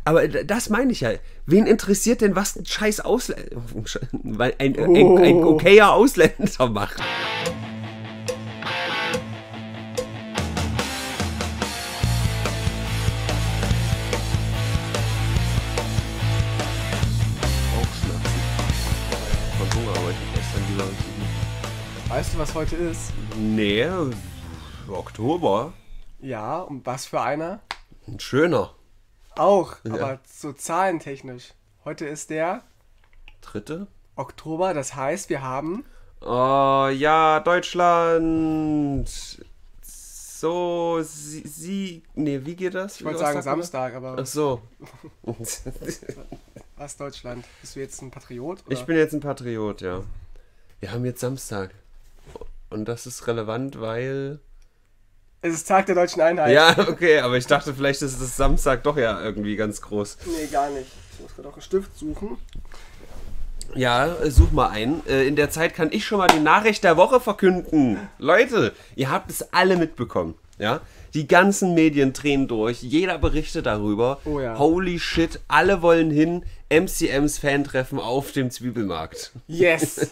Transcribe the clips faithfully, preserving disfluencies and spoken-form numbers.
Aber das meine ich ja. Wen interessiert denn, was ein scheiß Ausländer, ein, ein, ein, ein okayer Ausländer macht? Weißt du, was heute ist? Nee, Oktober. Ja, und was für einer? Ein schöner. Auch, Ja. aber so zahlentechnisch. Heute ist der Dritte? Oktober, das heißt, wir haben... Oh ja, Deutschland. So, sie, sie nee, wie geht das? Ich wollte sagen Samstag, aber... Ach so. Was, Deutschland? Bist du jetzt ein Patriot? Oder? Ich bin jetzt ein Patriot, ja. Wir haben jetzt Samstag. Und das ist relevant, weil... Es ist Tag der Deutschen Einheit. Ja, okay, aber ich dachte, vielleicht ist das Samstag doch ja irgendwie ganz groß. Nee, gar nicht. Ich muss gerade auch einen Stift suchen. Ja, such mal ein. In der Zeit kann ich schon mal die Nachricht der Woche verkünden. Leute, ihr habt es alle mitbekommen, ja? Die ganzen Medien drehen durch, jeder berichtet darüber. Oh ja. Holy shit, alle wollen hin. M C Ms Fan-Treffen auf dem Zwiebelmarkt. Yes!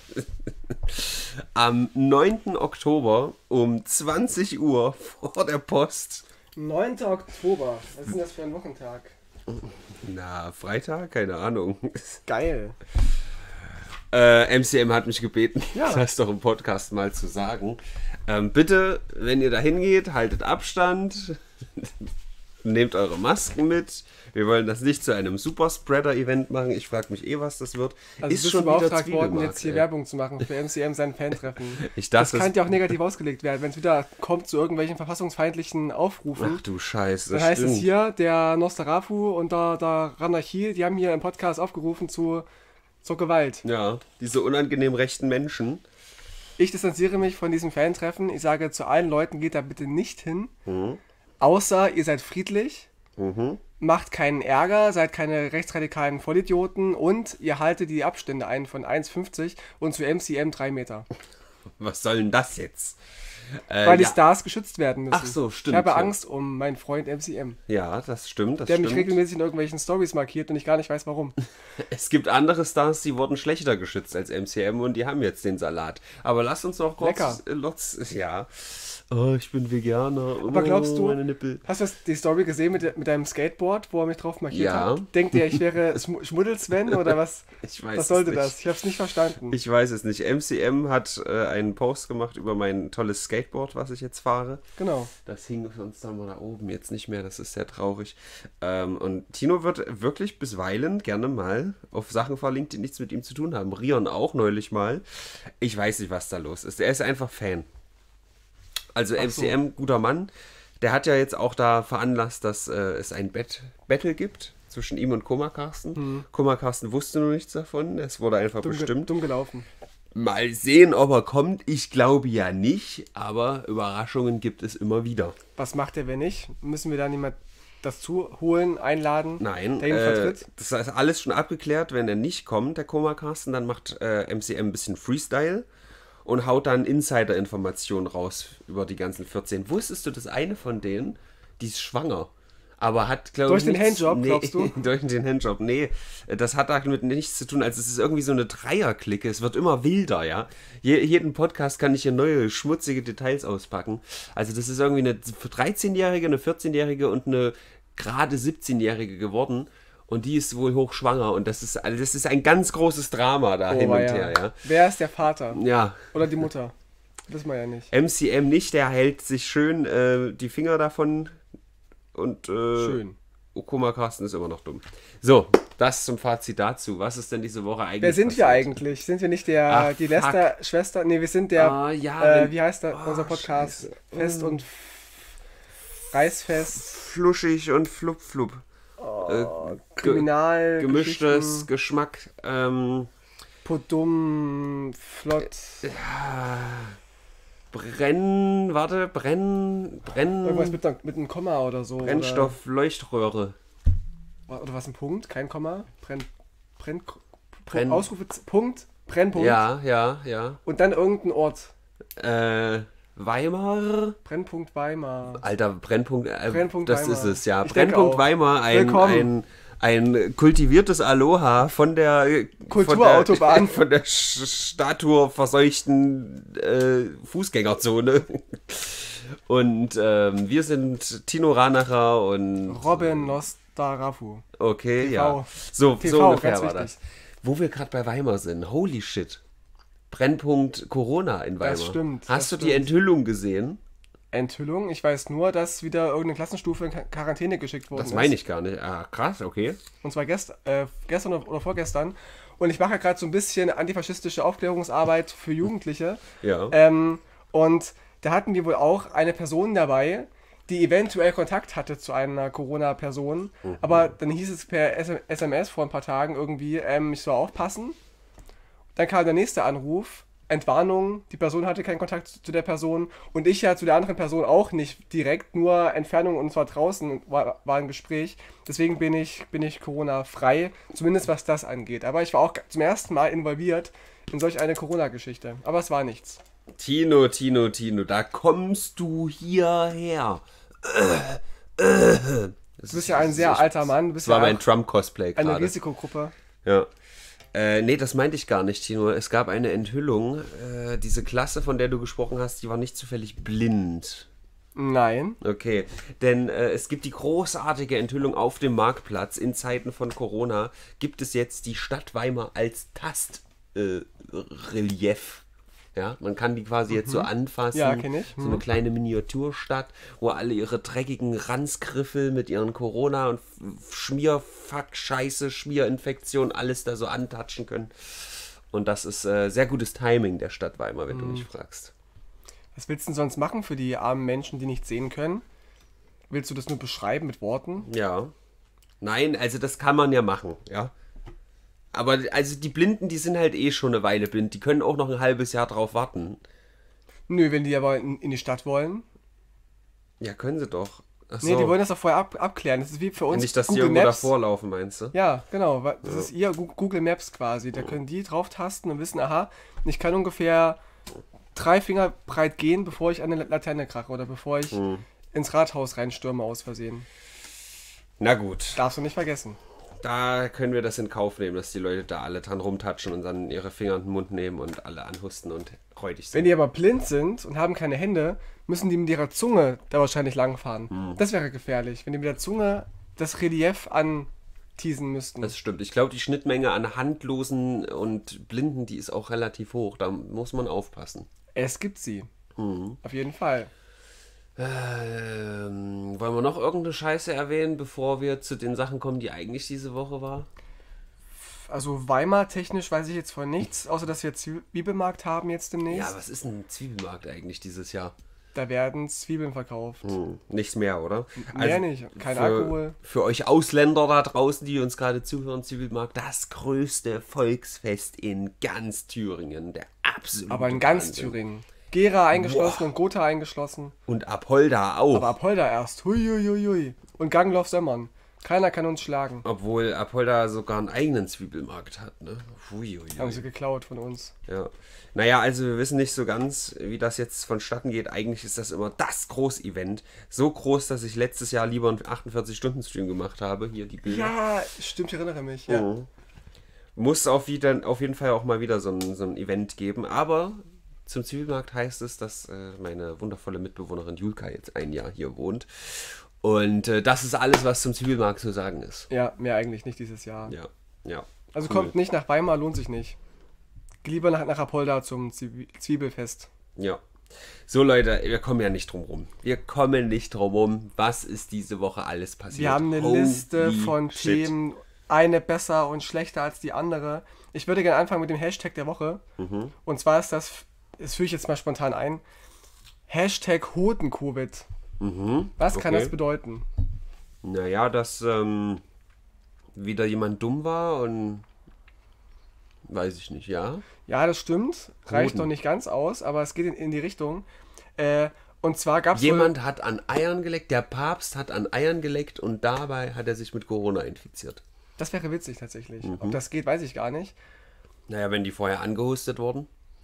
Am neunten Oktober um zwanzig Uhr vor der Post. neunter Oktober. Was ist denn das für ein Wochentag? Na, Freitag? Keine Ahnung. Geil. Äh, M C M hat mich gebeten, Ja. das doch im Podcast mal zu sagen. Ähm, bitte, wenn ihr da hingeht, haltet Abstand, nehmt eure Masken mit. Wir wollen das nicht zu einem Superspreader-Event machen. Ich frage mich eh, was das wird. Also ist bist schon du wieder beauftragt worden, Zwiebelmarkt, jetzt hier ey. Werbung zu machen für M C M sein Fan-Treffen. Ich Das dachte, kann ja auch negativ ausgelegt werden, wenn es wieder kommt zu irgendwelchen verfassungsfeindlichen Aufrufen. ach du Scheiße, Dann das heißt es stimmt. hier, der Nostarafu und der, der Ranachil, die haben hier im Podcast aufgerufen zu, zur Gewalt. Ja, diese unangenehm rechten Menschen. Ich distanziere mich von diesem Fan-Treffen. Ich sage zu allen Leuten, geht da bitte nicht hin. Mhm. Außer ihr seid friedlich, Mhm. macht keinen Ärger, seid keine rechtsradikalen Vollidioten und ihr haltet die Abstände ein von eins Komma fünfzig und zu M C M drei Meter. Was soll denn das jetzt? Äh, Weil die ja. Stars geschützt werden müssen. Ach so, stimmt, Ich habe ja. Angst um meinen Freund M C M. Ja, das stimmt, das Der stimmt. mich regelmäßig in irgendwelchen Stories markiert und ich gar nicht weiß warum. Es gibt andere Stars, die wurden schlechter geschützt als M C M und die haben jetzt den Salat. Aber lass uns noch kurz... Lecker. Äh, Lotz, ja. Oh, ich bin Veganer. Aber glaubst oh, du, meine Nippel. hast du das- die Story gesehen mit, mit deinem Skateboard, wo er mich drauf markiert Ja. hat? Denkt ihr, ich wäre Schmu- Schmuddel-Sven oder was? Ich weiß Was sollte es nicht. das? Ich habe es nicht verstanden. Ich weiß es nicht. M C M hat äh, einen Post gemacht über mein tolles Skateboard, was ich jetzt fahre. Genau. Das hing sonst dann mal da oben, jetzt nicht mehr, das ist sehr traurig. Ähm, und Tino wird wirklich bisweilen gerne mal auf Sachen verlinkt, die nichts mit ihm zu tun haben. Rion auch neulich mal. Ich weiß nicht, was da los ist. Er ist einfach Fan. Also Ach M C M, guter Mann. Der hat ja jetzt auch da veranlasst, dass äh, es ein Bet Battle gibt zwischen ihm und Kummer Carsten. Hm. Kummer Carsten wusste noch nichts davon. Es wurde einfach Dumm, ge bestimmt. dumm gelaufen. Mal sehen, ob er kommt. Ich glaube ja nicht, aber Überraschungen gibt es immer wieder. Was macht er, wenn nicht? Müssen wir dann jemand dazu holen, einladen? Nein, Der ihn äh, vertritt? das ist alles schon abgeklärt. Wenn er nicht kommt, der Koma Carsten, dann macht äh, M C M ein bisschen Freestyle und haut dann Insider-Informationen raus über die ganzen vierzehn. Wusstest du, dass eine von denen, die ist schwanger, aber hat, glaube ich, Durch den nichts- Handjob, nee, glaubst du? Durch den Handjob, nee. Das hat damit nichts zu tun. Also es ist irgendwie so eine Dreierklicke. Es wird immer wilder, ja. Je, jeden Podcast kann ich hier neue, schmutzige Details auspacken. Also das ist irgendwie eine dreizehnjährige, eine vierzehnjährige und eine gerade siebzehnjährige geworden. Und die ist wohl hochschwanger. Und das ist, also das ist ein ganz großes Drama da hin Oh, und ja. her, ja. Wer ist der Vater? Ja, Oder die Mutter? Wissen wir ja nicht. M C M nicht, der hält sich schön äh, die Finger davon. Und äh, Schön. Okoma Carsten ist immer noch dumm. So, das zum Fazit dazu. Was ist denn diese Woche eigentlich Wer sind wir passiert? eigentlich? Sind wir nicht der, Ach, die fuck. Lester-Schwester? Nee, wir sind der, Ah, ja, äh, wenn- wie heißt der, Oh, unser Podcast? Scheiße. Fest Oh. und Reißfest. Fluschig und flup flup. Oh, Kriminal. Gemischtes Geschichten, Geschmack. Ähm, Podum, flott. Brenn, warte, Brenn, Brenn, Irgendwas mit, einer- mit einem Komma oder so. Brennstoff, Leuchtröhre. Oder, oder was, ein Punkt? Kein Komma? Brenn, Brenn, Brenn- Ausrufe, Punkt, Brennpunkt. Ja, ja, ja. Und dann irgendein Ort. Äh, Weimar. Brennpunkt Weimar. Alter, Brennpunkt, äh, Brennpunkt das Weimar. ist es, ja. Ich denke Brennpunkt auch. Weimar, ein, Willkommen. ein, ein kultiviertes Aloha von der Kulturautobahn. Von der, von der statue-verseuchten äh, Fußgängerzone. Und ähm, wir sind Tino Ranacher und Robin Nostarafu. okay, T V. ja. So, T V, so ungefähr ganz war wichtig. das. Wo wir gerade bei Weimar sind, holy shit. Brennpunkt Corona in Weimar. Das stimmt, Hast das du die stimmt. Enthüllung gesehen? Enthüllung. Ich weiß nur, dass wieder irgendeine Klassenstufe in Quar- Quarantäne geschickt worden Das ist. meine ich gar nicht. Ah, krass, okay. Und zwar gest, äh, gestern oder oder vorgestern. Und ich mache ja gerade so ein bisschen antifaschistische Aufklärungsarbeit für Jugendliche. Ja. Ähm, und da hatten wir wohl auch eine Person dabei, die eventuell Kontakt hatte zu einer Corona-Person. Mhm. Aber dann hieß es per S M S vor ein paar Tagen irgendwie, ähm, ich soll aufpassen. Dann kam der nächste Anruf, Entwarnung, die Person hatte keinen Kontakt zu, zu der Person und ich ja zu der anderen Person auch nicht direkt, nur Entfernung und zwar draußen war, war ein Gespräch. Deswegen bin ich, bin ich Corona-frei, zumindest was das angeht. Aber ich war auch zum ersten Mal involviert in solch eine Corona-Geschichte. Aber es war nichts. Tino, Tino, Tino, da kommst du hierher. Äh, äh. Das Du bist ja ein sehr alter Mann, du bist Das war ja mein auch Trump-Cosplay eine gerade. Risikogruppe. Ja. Äh, nee, das meinte ich gar nicht, Tino. Es gab eine Enthüllung. Äh, diese Klasse, von der du gesprochen hast, die war nicht zufällig blind. Nein. Okay, denn äh, es gibt die großartige Enthüllung auf dem Marktplatz. In Zeiten von Corona gibt es jetzt die Stadt Weimar als Tastrelief. Äh, Relief. Ja, man kann die quasi jetzt so anfassen. Ja, kenn ich. So eine kleine Miniaturstadt, wo alle ihre dreckigen Ranzgriffel mit ihren Corona- und Schmierfuck-Scheiße, Schmierinfektion, alles da so antatschen können. Und das ist äh, sehr gutes Timing der Stadt Weimar, wenn du mich fragst. Was willst du denn sonst machen für die armen Menschen, die nichts sehen können? Willst du das nur beschreiben mit Worten? Ja. Nein, also das kann man ja machen, ja. Aber also die Blinden, die sind halt eh schon eine Weile blind. Die können auch noch ein halbes Jahr drauf warten. Nö, wenn die aber in, in die Stadt wollen. Ja, können sie doch. Ach Nee, so. die wollen das doch vorher ab, abklären. Das ist wie für uns Nicht, dass die Google irgendwo Maps. davor laufen, meinst du? Ja, genau. wa- Das ist ihr Gu- Google Maps quasi. Da können die drauf tasten und wissen, aha, ich kann ungefähr drei Finger breit gehen, bevor ich an eine Laterne krache oder bevor ich Hm. ins Rathaus reinstürme aus Versehen. Na gut. Darfst du nicht vergessen. Da können wir das in Kauf nehmen, dass die Leute da alle dran rumtatschen und dann ihre Finger in den Mund nehmen und alle anhusten und räudig Wenn sind. die aber blind sind und haben keine Hände, müssen die mit ihrer Zunge da wahrscheinlich langfahren. Hm. Das wäre gefährlich, wenn die mit der Zunge das Relief anteasen müssten. Das stimmt. Ich glaube, die Schnittmenge an Handlosen und Blinden, die ist auch relativ hoch. Da muss man aufpassen. Es gibt sie. Hm. Auf jeden Fall. Ähm, wollen wir noch irgendeine Scheiße erwähnen, bevor wir zu den Sachen kommen, die eigentlich diese Woche war? Also Weimar technisch weiß ich jetzt von nichts, außer dass wir Zwiebelmarkt haben jetzt demnächst. Ja, was ist ein Zwiebelmarkt eigentlich dieses Jahr? Da werden Zwiebeln verkauft. Hm, nichts mehr, oder? Mehr nicht. Kein für, Alkohol. Für euch Ausländer da draußen, die uns gerade zuhören, Zwiebelmarkt, das größte Volksfest in ganz Thüringen. Der absolute Aber in ganz Wahnsinn. Thüringen. Gera eingeschlossen Boah. und Gotha eingeschlossen. Und Apolda auch. Aber Apolda erst. Huiuiui. Und Gangloff Sömmern. Keiner kann uns schlagen. Obwohl Apolda sogar einen eigenen Zwiebelmarkt hat, ne? Huiuiui. Haben sie geklaut von uns. Ja. Naja, also wir wissen nicht so ganz, wie das jetzt vonstatten geht. Eigentlich ist das immer das Groß-Event. So groß, dass ich letztes Jahr lieber einen achtundvierzig-Stunden-Stream gemacht habe. Hier die Bilder. Ja, stimmt, ich erinnere mich. Ja. Mhm. Muss auf, wieder, auf jeden Fall auch mal wieder so ein, so ein Event geben. Aber zum Zwiebelmarkt heißt es, dass äh, meine wundervolle Mitbewohnerin Julka jetzt ein Jahr hier wohnt. Und äh, das ist alles, was zum Zwiebelmarkt zu sagen ist. Ja, mehr eigentlich nicht dieses Jahr. Ja, ja. Also Cool. kommt nicht nach Weimar, lohnt sich nicht. Geh lieber nach, nach Apolda zum Zwie- Zwiebelfest. Ja. So Leute, wir kommen ja nicht drum rum. Wir kommen nicht drum rum. Was ist diese Woche alles passiert? Wir haben eine Holy Liste von shit. Themen, eine besser und schlechter als die andere. Ich würde gerne anfangen mit dem Hashtag der Woche. Mhm. Und zwar ist das, das führe ich jetzt mal spontan ein, Hashtag Hoden-Covid. Mhm. Was kann Okay. das bedeuten? Naja, dass ähm, wieder jemand dumm war und weiß ich nicht, ja. Ja, das stimmt. Reicht Hoden. noch nicht ganz aus, aber es geht in, in die Richtung. Äh, und zwar gab es Jemand hat an Eiern geleckt, der Papst hat an Eiern geleckt und dabei hat er sich mit Corona infiziert. Das wäre witzig tatsächlich. Mhm. Ob das geht, weiß ich gar nicht. Naja, wenn die vorher angehustet wurden. Der,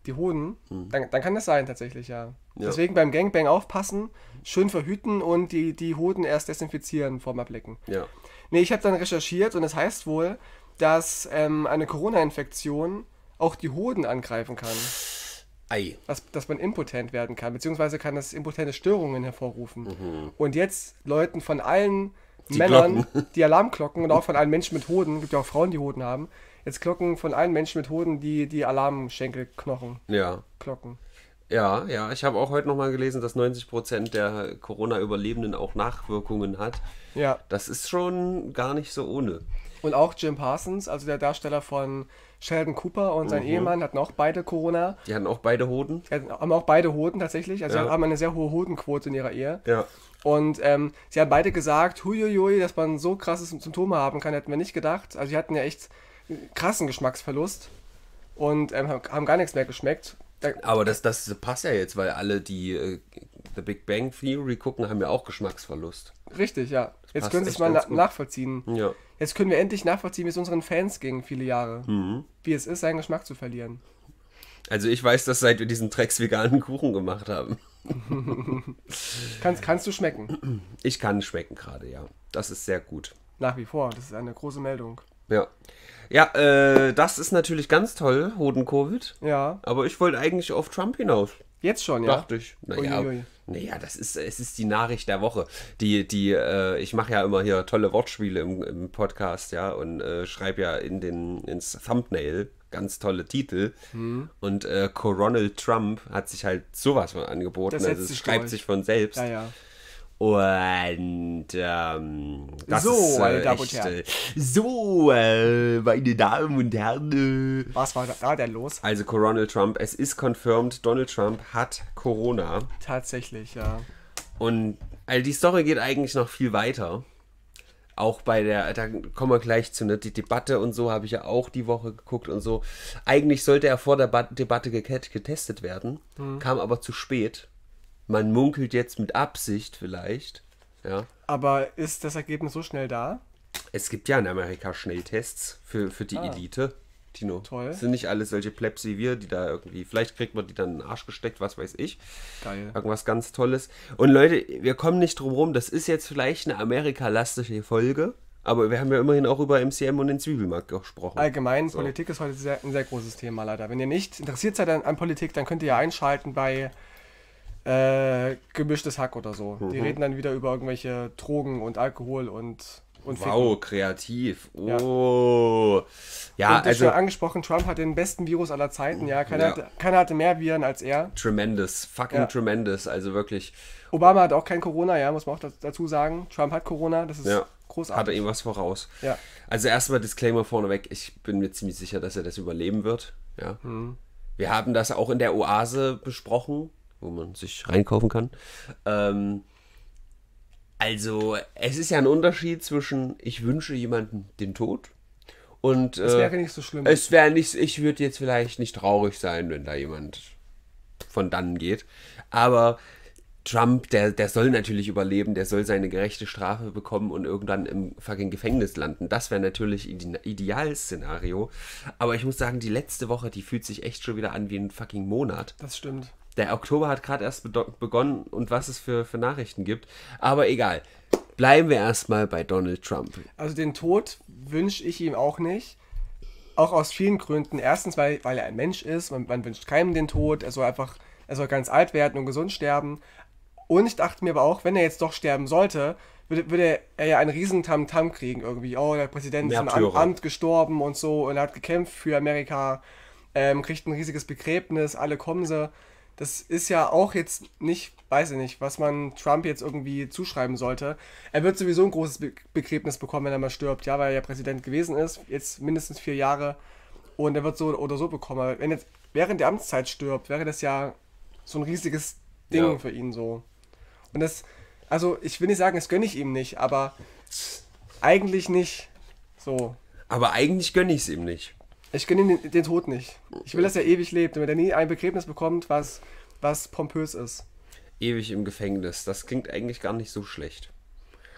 die Hoden, hm. dann, dann kann das sein tatsächlich, ja. ja. Deswegen beim Gangbang aufpassen, schön verhüten und die, die Hoden erst desinfizieren vorm Ablecken. Ja. Nee, ich habe dann recherchiert und es das heißt wohl, dass ähm, eine Corona-Infektion auch die Hoden angreifen kann. Ei. Dass, dass man impotent werden kann, beziehungsweise kann das impotente Störungen hervorrufen. Mhm. Und jetzt läuten von allen die Männern Glocken. die Alarmglocken und auch von allen Menschen mit Hoden, gibt ja auch Frauen, die Hoden haben, jetzt glocken von allen Menschen mit Hoden die, die Alarmschenkelknochen. Ja. Glocken. Ja, ja, ich habe auch heute nochmal gelesen, dass neunzig Prozent der Corona-Überlebenden auch Nachwirkungen hat. Ja. Das ist schon gar nicht so ohne. Und auch Jim Parsons, also der Darsteller von Sheldon Cooper und sein mhm. Ehemann hatten auch beide Corona. Die hatten auch beide Hoden? Die haben auch beide Hoden tatsächlich. Also ja. sie haben eine sehr hohe Hodenquote in ihrer Ehe. Ja. Und ähm, sie haben beide gesagt, huiuiui, dass man so krasses Symptome haben kann, hätten wir nicht gedacht. Also sie hatten ja echt krassen Geschmacksverlust und ähm, haben gar nichts mehr geschmeckt. Da, Aber das, das passt ja jetzt, weil alle, die äh, The Big Bang Theory gucken, haben ja auch Geschmacksverlust. Richtig, ja. Jetzt können sie es mal na- nachvollziehen. Ja. Jetzt können wir endlich nachvollziehen, wie es unseren Fans ging, viele Jahre. Mhm. Wie es ist, seinen Geschmack zu verlieren. Also ich weiß das, seit wir diesen Drecks veganen Kuchen gemacht haben. kannst, kannst du schmecken? Ich kann schmecken gerade, ja. Das ist sehr gut. Nach wie vor, das ist eine große Meldung. Ja. Ja, äh, das ist natürlich ganz toll, Hoden-Covid. Ja. Aber ich wollte eigentlich auf Trump hinaus. Jetzt schon, ja? Dachte ich. Naja, naja, das ist, es ist die Nachricht der Woche. Die, die, äh, ich mache ja immer hier tolle Wortspiele im, im Podcast, ja, und äh, schreibe ja in den, ins Thumbnail ganz tolle Titel. Hm. Und äh, Coronel Trump hat sich halt sowas von angeboten. Das also es schreibt durch. sich von selbst. Ja, ja. Und ähm, das so, ist äh, meine Damen echt, und Herren. Äh, so, äh, meine Damen und Herren. Äh. Was war da denn los? Also Coronel Trump, es ist confirmed, Donald Trump hat Corona. Tatsächlich, ja. Und also die Story geht eigentlich noch viel weiter. Auch bei der, da kommen wir gleich zu, ne, die Debatte und so habe ich ja auch die Woche geguckt und so. Eigentlich sollte er vor der ba- Debatte getestet werden, mhm. kam aber zu spät. Man munkelt jetzt mit Absicht vielleicht, ja. Aber ist das Ergebnis so schnell da? Es gibt ja in Amerika Schnelltests für, für die ah. Elite, Tino. Toll. Es sind nicht alle solche Plebs wie wir, die da irgendwie, vielleicht kriegt man die dann in den Arsch gesteckt, was weiß ich. Geil. Irgendwas ganz Tolles. Und Leute, wir kommen nicht drum rum, das ist jetzt vielleicht eine Amerika-lastige Folge, aber wir haben ja immerhin auch über M C M und den Zwiebelmarkt gesprochen. Allgemein, so. Politik ist heute sehr, ein sehr großes Thema leider. Wenn ihr nicht interessiert seid an, an Politik, dann könnt ihr ja einschalten bei äh, Gemischtes Hack oder so. Mhm. Die reden dann wieder über irgendwelche Drogen und Alkohol und Und wow, Ficken. Kreativ. Oh. Ja, ja und also schon angesprochen, Trump hat den besten Virus aller Zeiten. Ja, keiner, ja. Hatte, keiner hatte mehr Viren als er. Tremendous, fucking ja. tremendous. Also wirklich. Obama hat auch kein Corona, ja, muss man auch dazu sagen. Trump hat Corona, das ist ja. großartig. Hat er ihm was voraus. Ja. Also erstmal Disclaimer vorneweg. Ich bin mir ziemlich sicher, dass er das überleben wird. Ja. Hm. Wir haben das auch in der Oase besprochen, wo man sich reinkaufen kann. Ähm, also, es ist ja ein Unterschied zwischen, ich wünsche jemandem den Tod und das wäre äh, nicht so schlimm. Es wäre nicht, ich würde jetzt vielleicht nicht traurig sein, wenn da jemand von dannen geht. Aber Trump, der, der soll natürlich überleben, der soll seine gerechte Strafe bekommen und irgendwann im fucking Gefängnis landen. Das wäre natürlich ein Idealszenario. Aber ich muss sagen, die letzte Woche, die fühlt sich echt schon wieder an wie ein fucking Monat. Das stimmt. Der Oktober hat gerade erst begonnen und was es für, für Nachrichten gibt. Aber egal. Bleiben wir erstmal bei Donald Trump. Also den Tod wünsche ich ihm auch nicht. Auch aus vielen Gründen. Erstens, weil, weil er ein Mensch ist. Man, man wünscht keinem den Tod. Er soll einfach, er soll ganz alt werden und gesund sterben. Und ich dachte mir aber auch, wenn er jetzt doch sterben sollte, würde, würde er ja einen riesen Tamtam kriegen irgendwie. Oh, der Präsident ist im Am- Amt gestorben und so und er hat gekämpft für Amerika, ähm, kriegt ein riesiges Begräbnis, alle kommen sie. Das ist ja auch jetzt nicht, weiß ich nicht, was man Trump jetzt irgendwie zuschreiben sollte. Er wird sowieso ein großes Be- Begräbnis bekommen, wenn er mal stirbt, ja, weil er ja Präsident gewesen ist, jetzt mindestens vier Jahre. Und er wird so oder so bekommen. Aber wenn jetzt während der Amtszeit stirbt, wäre das ja so ein riesiges Ding ja. für ihn so. Und das, also ich will nicht sagen, das gönne ich ihm nicht, aber eigentlich nicht so. Aber eigentlich gönne ich es ihm nicht. Ich gönne ihm den, den Tod nicht. Ich will, dass er ewig lebt, damit er nie ein Begräbnis bekommt, was, was pompös ist. Ewig im Gefängnis, das klingt eigentlich gar nicht so schlecht.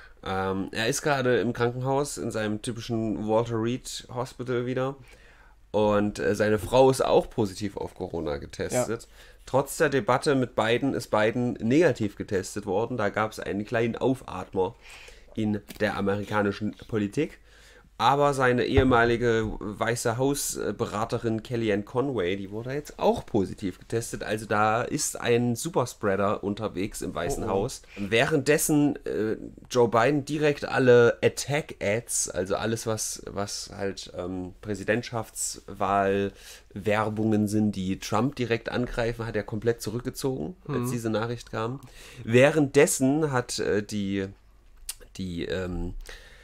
Ähm, er ist gerade im Krankenhaus in seinem typischen Walter Reed Hospital wieder. Und äh, seine Frau ist auch positiv auf Corona getestet. Ja. Trotz der Debatte mit Biden ist Biden negativ getestet worden. Da gab es einen kleinen Aufatmer in der amerikanischen Politik. Aber seine ehemalige Weiße Haus-Beraterin Kellyanne Conway, die wurde jetzt auch positiv getestet. Also da ist ein Superspreader unterwegs im Weißen oh, oh. Haus. Währenddessen äh, Joe Biden direkt alle Attack-Ads, also alles, was, was halt ähm, Präsidentschaftswahl-Werbungen sind, die Trump direkt angreifen, hat er komplett zurückgezogen, mhm. als diese Nachricht kam. Währenddessen hat äh, die, die ähm,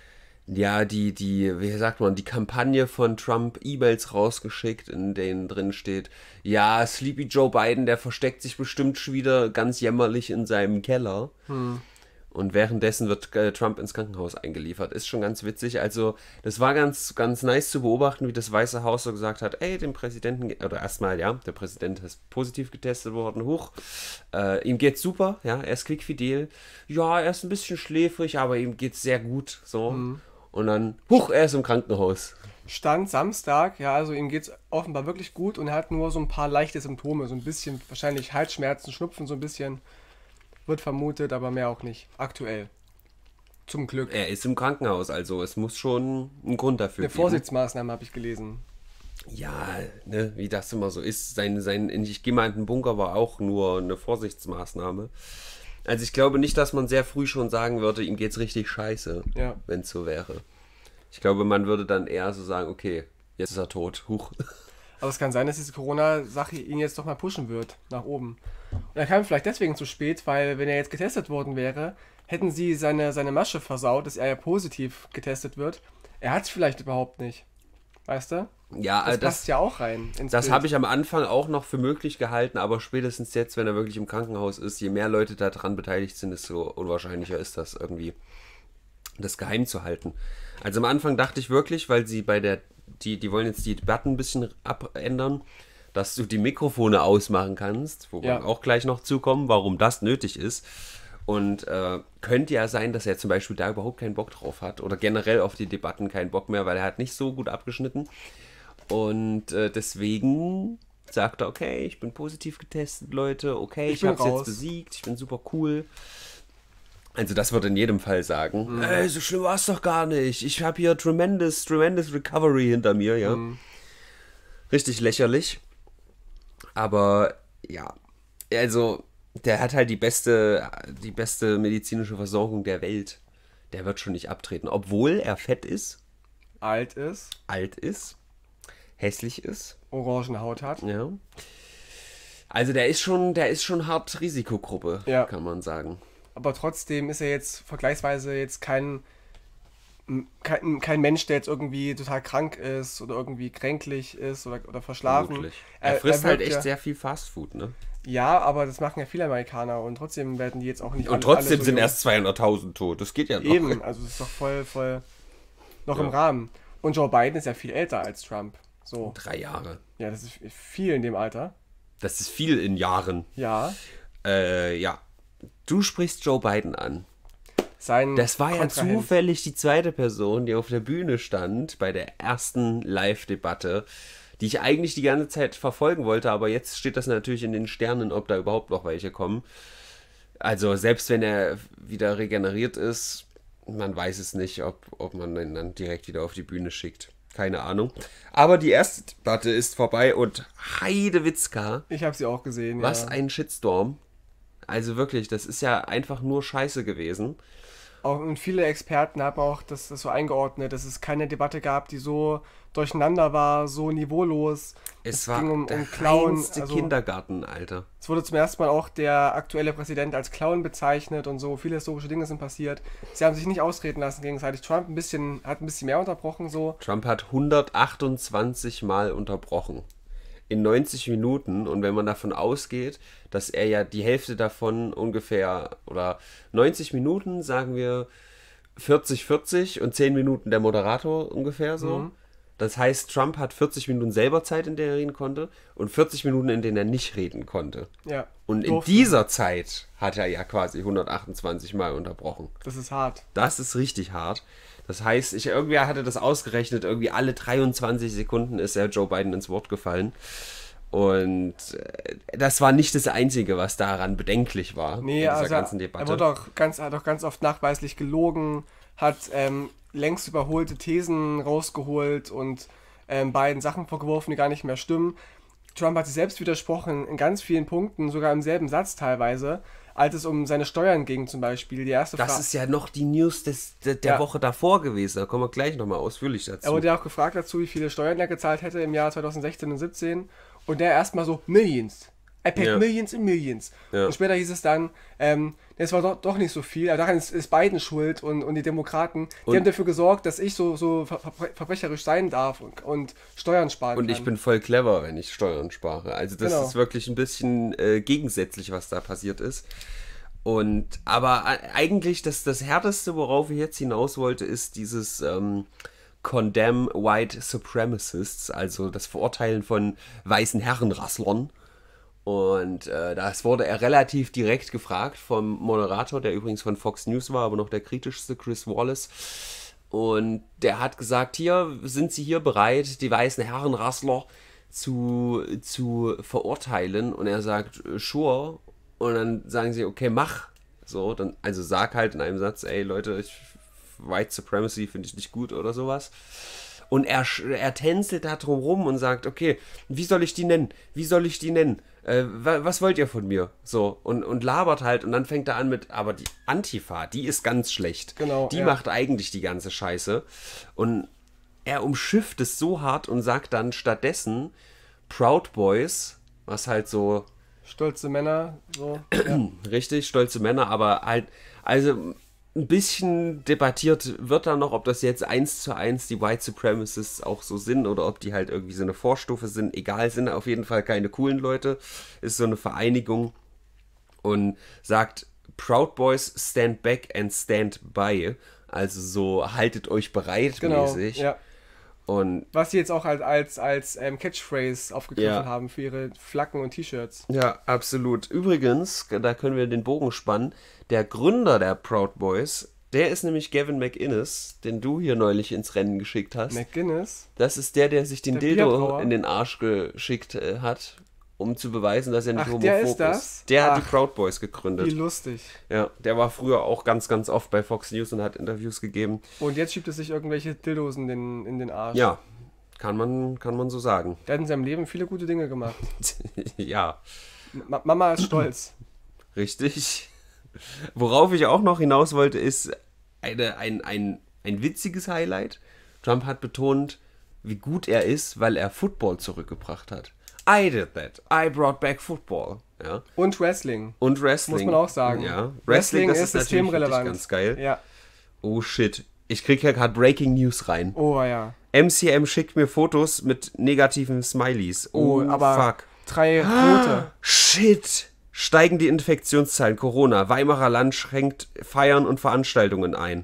Ja, die, die, wie sagt man, die Kampagne von Trump E-Mails rausgeschickt, in denen drin steht, ja, Sleepy Joe Biden, der versteckt sich bestimmt schon wieder ganz jämmerlich in seinem Keller. Hm. Und währenddessen wird äh, Trump ins Krankenhaus eingeliefert. Ist schon ganz witzig. Also, das war ganz, ganz nice zu beobachten, wie das Weiße Haus so gesagt hat, ey, dem Präsidenten, oder erstmal, ja, der Präsident ist positiv getestet worden, hoch. Äh, ihm geht's super, ja, er ist quickfidel. Ja, er ist ein bisschen schläfrig, aber ihm geht's sehr gut, so. Hm. Und dann, huch, er ist im Krankenhaus. Stand Samstag, ja, also ihm geht es offenbar wirklich gut und er hat nur so ein paar leichte Symptome, so ein bisschen wahrscheinlich Halsschmerzen, Schnupfen, so ein bisschen, wird vermutet, aber mehr auch nicht, aktuell. Zum Glück. Er ist im Krankenhaus, also es muss schon einen Grund dafür Eine geben. Eine Vorsichtsmaßnahme habe ich gelesen. Ja, ne, wie das immer so ist, sein, sein ich gehe mal in den Bunker war auch nur eine Vorsichtsmaßnahme. Also ich glaube nicht, dass man sehr früh schon sagen würde, ihm geht's richtig scheiße, ja. wenn es so wäre. Ich glaube, man würde dann eher so sagen, okay, jetzt ist er tot, huch. Aber es kann sein, dass diese Corona-Sache ihn jetzt doch mal pushen wird, nach oben. Und er kam vielleicht deswegen zu spät, weil wenn er jetzt getestet worden wäre, hätten sie seine, seine Masche versaut, dass er ja positiv getestet wird. Er hat es vielleicht überhaupt nicht. Weißt du? Ja, das, das passt ja auch rein. Ins das habe ich am Anfang auch noch für möglich gehalten, aber spätestens jetzt, wenn er wirklich im Krankenhaus ist, je mehr Leute daran beteiligt sind, desto unwahrscheinlicher ist das irgendwie, das geheim zu halten. Also am Anfang dachte ich wirklich, weil sie bei der, die, die wollen jetzt die Debatten ein bisschen abändern, dass du die Mikrofone ausmachen kannst, wo ja. wir auch gleich noch zukommen, warum das nötig ist. Und äh, könnte ja sein, dass er zum Beispiel da überhaupt keinen Bock drauf hat oder generell auf die Debatten keinen Bock mehr, weil er hat nicht so gut abgeschnitten. Und äh, deswegen sagt er, okay, ich bin positiv getestet, Leute, okay, ich, ich habe es jetzt besiegt, ich bin super cool. Also das wird in jedem Fall sagen, mhm. ey, so schlimm war es doch gar nicht, ich habe hier tremendous, tremendous Recovery hinter mir, ja. Mhm. Richtig lächerlich. Aber ja, also der hat halt die beste, die beste medizinische Versorgung der Welt. Der wird schon nicht abtreten, obwohl er fett ist. Alt ist. Alt ist. Hässlich ist. Orangene Haut hat. Ja. Also der ist schon, der ist schon hart Risikogruppe, ja. kann man sagen. Aber trotzdem ist er jetzt vergleichsweise jetzt kein, kein, kein Mensch, der jetzt irgendwie total krank ist oder irgendwie kränklich ist oder, oder verschlafen. Er, er frisst er halt echt ja, sehr viel Fastfood, ne? Ja, aber das machen ja viele Amerikaner und trotzdem werden die jetzt auch nicht Und alle, trotzdem alle so sind jung. Erst zweihunderttausend tot, das geht ja noch. Eben, also das ist doch voll, voll noch ja. im Rahmen. Und Joe Biden ist ja viel älter als Trump. So. Drei Jahre. Ja, das ist viel in dem Alter. Das ist viel in Jahren. Ja. Äh, ja. Du sprichst Joe Biden an. Sein das war ja zufällig die zweite Person, die auf der Bühne stand bei der ersten Live-Debatte, die ich eigentlich die ganze Zeit verfolgen wollte, aber jetzt steht das natürlich in den Sternen, ob da überhaupt noch welche kommen. Also selbst wenn er wieder regeneriert ist, man weiß es nicht, ob, ob man ihn dann direkt wieder auf die Bühne schickt. Keine Ahnung. Aber die erste Debatte ist vorbei und Heidewitzka. Ich habe sie auch gesehen, Was ja. ein Shitstorm. Also wirklich, das ist ja einfach nur Scheiße gewesen. Auch, und viele Experten haben auch das, das so eingeordnet, dass es keine Debatte gab, die so durcheinander war, so niveaulos. Es, es war ging um, der um Clown. Also, Kindergarten, Alter. Es wurde zum ersten Mal auch der aktuelle Präsident als Clown bezeichnet und so. Viele historische Dinge sind passiert. Sie haben sich nicht ausreden lassen gegenseitig. Trump ein bisschen, hat ein bisschen mehr unterbrochen. So. Trump hat hundertachtundzwanzig Mal unterbrochen. In neunzig Minuten, und wenn man davon ausgeht, dass er ja die Hälfte davon ungefähr, oder neunzig Minuten, sagen wir vierzig vierzig und zehn Minuten der Moderator ungefähr so. Mhm. Das heißt, Trump hat vierzig Minuten selber Zeit, in der er reden konnte, und vierzig Minuten, in denen er nicht reden konnte. Ja. Und in dieser Zeit hat er ja quasi hundertachtundzwanzig Mal unterbrochen. Das ist hart. Das ist richtig hart. Das heißt, ich irgendwie hatte das ausgerechnet, irgendwie alle dreiundzwanzig Sekunden ist er Joe Biden ins Wort gefallen. Und das war nicht das Einzige, was daran bedenklich war Nee, in dieser also ganzen Debatte. er wurde auch ganz, hat auch ganz oft nachweislich gelogen, hat ähm, längst überholte Thesen rausgeholt und ähm, beiden Sachen vorgeworfen, die gar nicht mehr stimmen. Trump hat sich selbst widersprochen in ganz vielen Punkten, sogar im selben Satz teilweise, als es um seine Steuern ging zum Beispiel. Die erste Das Fra- ist ja noch die News des, der, der Ja. Woche davor gewesen. Da kommen wir gleich nochmal ausführlich dazu. Er wurde ja auch gefragt dazu, wie viele Steuern er gezahlt hätte im Jahr zweitausendsechzehn und siebzehn. Und der erstmal so, Millions. I paid Ja. Millions and Millions. Ja. Und später hieß es dann, ähm, das war doch, doch nicht so viel. Aber daran ist, ist Biden schuld und, und die Demokraten. Die Und- haben dafür gesorgt, dass ich so, so ver ver verbrecherisch sein darf und, und Steuern sparen Und kann. ich bin voll clever, wenn ich Steuern spare. Also das Genau. ist wirklich ein bisschen äh, gegensätzlich, was da passiert ist. Und aber äh, eigentlich das, das Härteste, worauf ich jetzt hinaus wollte, ist dieses ähm, Condemn White Supremacists, also das Verurteilen von weißen Herrenrasslern. Und äh, das wurde er relativ direkt gefragt vom Moderator, der übrigens von Fox News war, aber noch der kritischste, Chris Wallace. Und der hat gesagt, hier sind Sie hier bereit, die weißen Herrenrassler zu, zu verurteilen. Und er sagt, sure. Und dann sagen sie, okay, mach. So, dann, also sag halt in einem Satz, ey Leute, ich, White Supremacy finde ich nicht gut oder sowas. Und er, sch- er tänzelt da drum rum und sagt, okay, wie soll ich die nennen? Wie soll ich die nennen? Äh, wa- was wollt ihr von mir? So, und, und labert halt und dann fängt er an mit, aber die Antifa, die ist ganz schlecht. Genau, Die ja. macht eigentlich die ganze Scheiße. Und er umschifft es so hart und sagt dann stattdessen Proud Boys, was halt so Stolze Männer, so. Ja. richtig stolze Männer, aber halt, also ein bisschen debattiert wird da noch, ob das jetzt eins zu eins die White Supremacists auch so sind oder ob die halt irgendwie so eine Vorstufe sind. Egal, sind auf jeden Fall keine coolen Leute. Ist so eine Vereinigung und sagt, Proud Boys stand back and stand by. Also so, haltet euch bereit Genau, mäßig. ja. Und Was sie jetzt auch als, als, als ähm, Catchphrase aufgegriffen Ja. haben für ihre Flaggen und T-Shirts. ja, absolut. Übrigens, da können wir den Bogen spannen, der Gründer der Proud Boys, der ist nämlich Gavin McInnes, den du hier neulich ins Rennen geschickt hast. McGuinness. Das ist der, der sich den Der Dildo Bierbrauer? in den Arsch geschickt äh, hat, um zu beweisen, dass er nicht Ach, homophob der ist das? Der hat Ach. die Proud Boys Wie gegründet. lustig. Ja, der war früher auch ganz, ganz oft bei Fox News und hat Interviews gegeben. Und jetzt schiebt es sich irgendwelche Dildos in den, in den Arsch. Ja, kann man, kann man so sagen. Der hat in seinem Leben viele gute Dinge gemacht. Ja, Ma Mama ist stolz. richtig. Worauf ich auch noch hinaus wollte, ist eine, ein, ein, ein witziges Highlight. Trump hat betont, wie gut er ist, weil er Football zurückgebracht hat. I did that. I brought back football. Ja. Und Wrestling. Und Wrestling. Muss man auch sagen. Ja. Wrestling das ist ist natürlich systemrelevant. wirklich ganz geil. Ja. Oh shit. Ich krieg ja gerade Breaking News rein. Oh ja. M C M schickt mir Fotos mit negativen Smileys. Oh, Oh, aber fuck. drei rote. Shit. Steigen die Infektionszahlen. Corona. Weimarer Land schränkt Feiern und Veranstaltungen ein.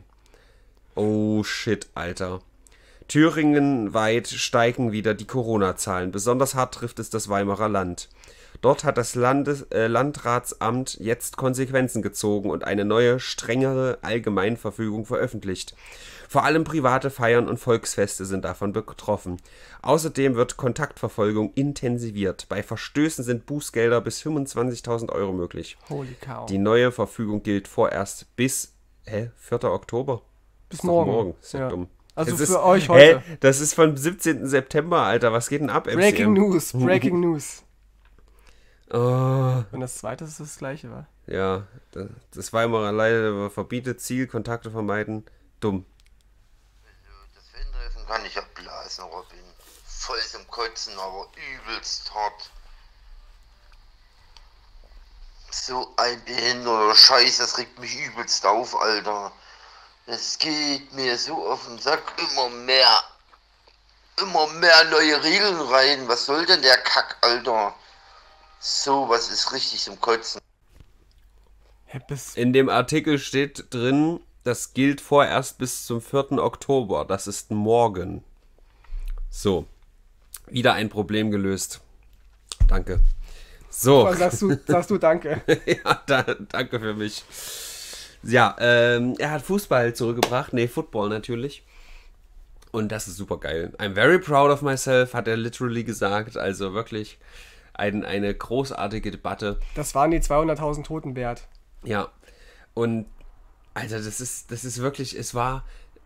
Oh shit, Alter. Thüringenweit steigen wieder die Corona-Zahlen. Besonders hart trifft es das Weimarer Land. Dort hat das Landes äh, Landratsamt jetzt Konsequenzen gezogen und eine neue, strengere Allgemeinverfügung veröffentlicht. Vor allem private Feiern und Volksfeste sind davon betroffen. Außerdem wird Kontaktverfolgung intensiviert. Bei Verstößen sind Bußgelder bis fünfundzwanzigtausend Euro möglich. Holy cow. Die neue Verfügung gilt vorerst bis hä, vierter Oktober. Bis Ist doch morgen. morgen. Ist ja Ja. dumm. Also Es für ist, euch heute. Hä? Das ist vom siebzehnten September, Alter. Was geht denn ab, M C M? Breaking News. Breaking News. Oh, Und das zweite ist das gleiche, wa? ja, das- das Weimarer leider verbietet Ziel, Kontakte vermeiden. Dumm. Das Fenriffen kann ich abblasen, Robin. Voll zum Kotzen, aber übelst hart. So ein behinderter Scheiß, das regt mich übelst auf, Alter. Es geht mir so auf den Sack, immer mehr. Immer mehr neue Regeln rein. Was soll denn der Kack, Alter? So, was ist richtig zum Kotzen. Hä, bis In dem Artikel steht drin, das gilt vorerst bis zum vierten Oktober. Das ist morgen. So. Wieder ein Problem gelöst. Danke. So. sagst du, sagst du Danke. Ja, da, danke für mich. Ja, ähm, er hat Fußball zurückgebracht. Nee, Football natürlich. Und das ist super geil. I'm very proud of myself, hat er literally gesagt. Also wirklich ein, eine großartige Debatte. Das waren die zweihunderttausend Toten wert. Ja. Und Alter, das ist, das ist wirklich, es war,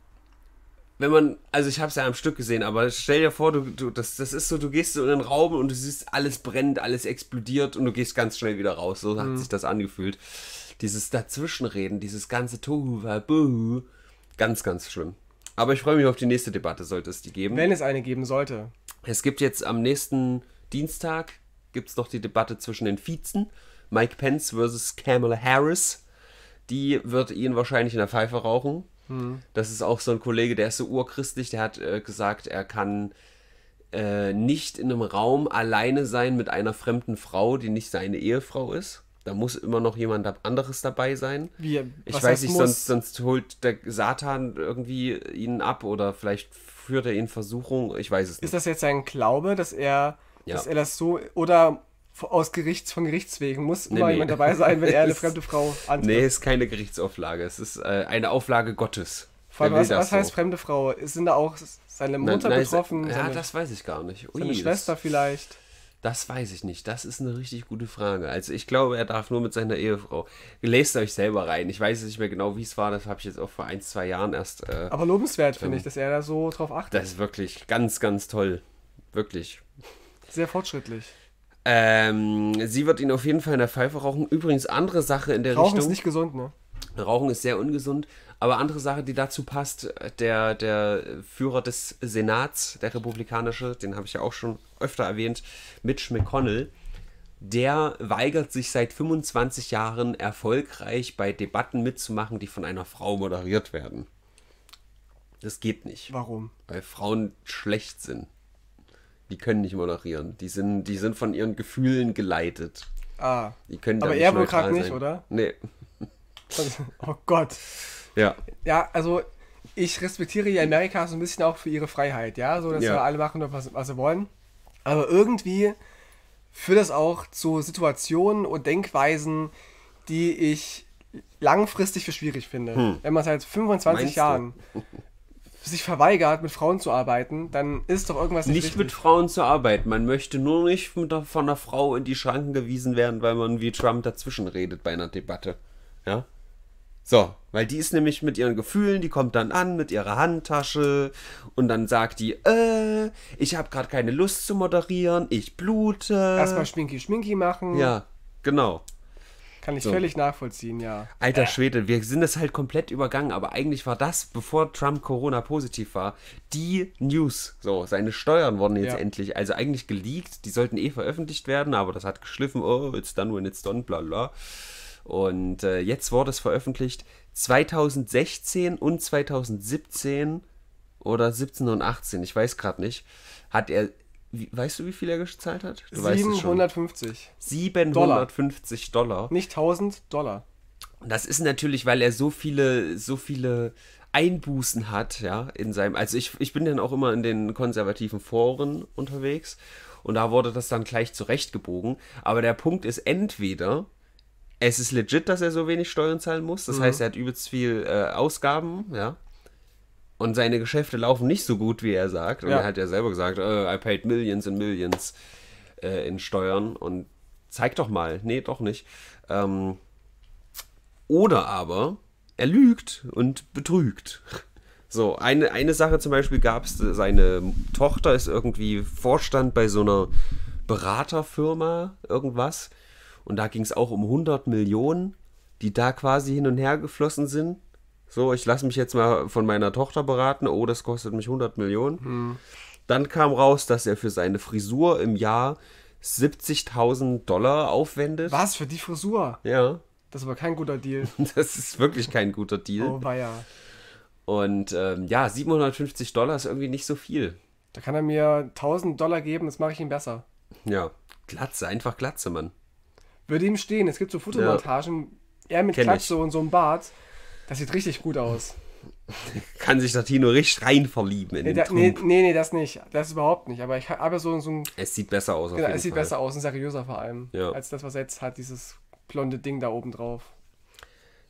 wenn man, also ich habe es ja am Stück gesehen, aber stell dir vor, du, du, das, das ist so, du gehst so in den Raum und du siehst, alles brennt, alles explodiert und du gehst ganz schnell wieder raus. So hat Mhm. sich das angefühlt. Dieses Dazwischenreden, dieses ganze Tohu Wabohu, ganz, ganz schlimm. Aber ich freue mich auf die nächste Debatte, sollte es die geben. Wenn es eine geben sollte. Es gibt jetzt am nächsten Dienstag, gibt es noch die Debatte zwischen den Vizen, Mike Pence versus Kamala Harris. Die wird ihn wahrscheinlich in der Pfeife rauchen. Hm. Das ist auch so ein Kollege, der ist so urchristlich, der hat äh, gesagt, er kann äh, nicht in einem Raum alleine sein mit einer fremden Frau, die nicht seine Ehefrau ist. Da muss immer noch jemand anderes dabei sein. Wie, Ich was weiß heißt nicht, muss? sonst, sonst holt der Satan irgendwie ihn ab oder vielleicht führt er ihn in Versuchung. Ich weiß es nicht. Ist das jetzt sein Glaube, dass er, Ja. dass er das so, oder aus Gerichts, von Gerichtswegen muss immer nee. jemand dabei sein, wenn er eine Es- fremde Frau antrifft? Nee, ist keine Gerichtsauflage. Es ist äh, eine Auflage Gottes. Vor allem, Der will was, das was heißt so. fremde Frau? Sind da auch seine Nein, Mutter nein, betroffen? Ja, seine, das weiß ich gar nicht. Ui, seine Schwester das, vielleicht? das weiß ich nicht. Das ist eine richtig gute Frage. Also ich glaube, er darf nur mit seiner Ehefrau. Lest euch selber rein. Ich weiß nicht mehr genau, wie es war. Das habe ich jetzt auch vor ein, zwei Jahren erst. Äh, Aber lobenswert, finde Ähm, ich, dass er da so drauf achtet. das ist wirklich ganz, ganz toll. Wirklich. Sehr fortschrittlich. Ähm, sie wird ihn auf jeden Fall in der Pfeife rauchen. Übrigens, andere Sache in der Rauchen Richtung. ist nicht gesund, ne? Rauchen ist sehr ungesund. Aber andere Sache, die dazu passt, der, der Führer des Senats, der Republikanische, den habe ich ja auch schon öfter erwähnt, Mitch McConnell, der weigert sich seit fünfundzwanzig Jahren erfolgreich bei Debatten mitzumachen, die von einer Frau moderiert werden. Das geht nicht, Warum? weil Frauen schlecht sind. Die können nicht moderieren. Die sind, die sind von ihren Gefühlen geleitet. Ah. Die können da Aber nicht er wohl neutral gerade nicht, sein. oder? Nee. Oh Gott. Ja. Ja, also ich respektiere ja Amerika so ein bisschen auch für ihre Freiheit, ja, so dass Ja. ja alle machen, was, was sie wollen. Aber irgendwie führt das auch zu Situationen und Denkweisen, die ich langfristig für schwierig finde. Wenn man seit fünfundzwanzig Meinst du? Jahren sich verweigert, mit Frauen zu arbeiten, dann ist doch irgendwas nicht, Nicht richtig. mit Frauen zu arbeiten. Man möchte nur nicht mit der, von einer Frau in die Schranken gewiesen werden, weil man wie Trump dazwischen redet bei einer Debatte. Ja? So, weil die ist nämlich mit ihren Gefühlen, die kommt dann an mit ihrer Handtasche und dann sagt die, äh, ich habe gerade keine Lust zu moderieren, ich blute. Erstmal Schminki Schminki machen. Ja, genau. Kann ich So. völlig nachvollziehen, ja. Alter Schwede, wir sind es halt komplett übergangen, aber eigentlich war das, bevor Trump Corona positiv war, die News. So, seine Steuern wurden jetzt Ja. endlich, also eigentlich geleakt, die sollten eh veröffentlicht werden, aber das hat geschliffen, oh, it's done when it's done, bla bla. Und äh, jetzt wurde es veröffentlicht, zweitausendsechzehn und zweitausendsiebzehn oder siebzehn und achtzehn, ich weiß gerade nicht, hat er, wie, weißt du, wie viel er gezahlt hat? Du weißt es schon. siebenhundertfünfzig. siebenhundertfünfzig Dollar. Nicht tausend Dollar. Das ist natürlich, weil er so viele, so viele Einbußen hat, ja, in seinem, also ich, ich bin dann auch immer in den konservativen Foren unterwegs und da wurde das dann gleich zurechtgebogen, aber der Punkt ist entweder, es ist legit, dass er so wenig Steuern zahlen muss, das Mhm. heißt, er hat übelst viel äh, Ausgaben, ja, und seine Geschäfte laufen nicht so gut, wie er sagt, und Ja. er hat ja selber gesagt, äh, I paid millions and millions äh, in Steuern und zeig doch mal, nee, doch nicht, ähm, oder aber er lügt und betrügt. So, eine, eine Sache zum Beispiel gab es, seine Tochter ist irgendwie Vorstand bei so einer Beraterfirma, irgendwas. Und da ging es auch um hundert Millionen, die da quasi hin und her geflossen sind. So, ich lasse mich jetzt mal von meiner Tochter beraten. Oh, das kostet mich hundert Millionen. Dann kam raus, dass er für seine Frisur im Jahr siebzigtausend Dollar aufwendet. Was für die Frisur? Ja, Das ist aber kein guter Deal. das ist wirklich kein guter Deal. Oh, weia. Und ähm, ja, siebenhundertfünfzig Dollar ist irgendwie nicht so viel. Da kann er mir tausend Dollar geben, das mache ich ihm besser. Ja, Glatze, einfach Glatze, Mann. Würde ihm stehen. Es gibt so Fotomontagen, er mit Kenn Glatze ich. und so einem Bart. Das sieht richtig gut aus. Kann sich der Tino richtig rein verlieben in Nee, den da, nee, Trunk. nee, nee, das nicht. Das überhaupt nicht. Aber ich habe so, so ein. Es sieht besser aus. Auf Genau, jeden es sieht Fall. besser aus und seriöser vor allem. Ja. Als das, was er jetzt hat, dieses blonde Ding da oben drauf.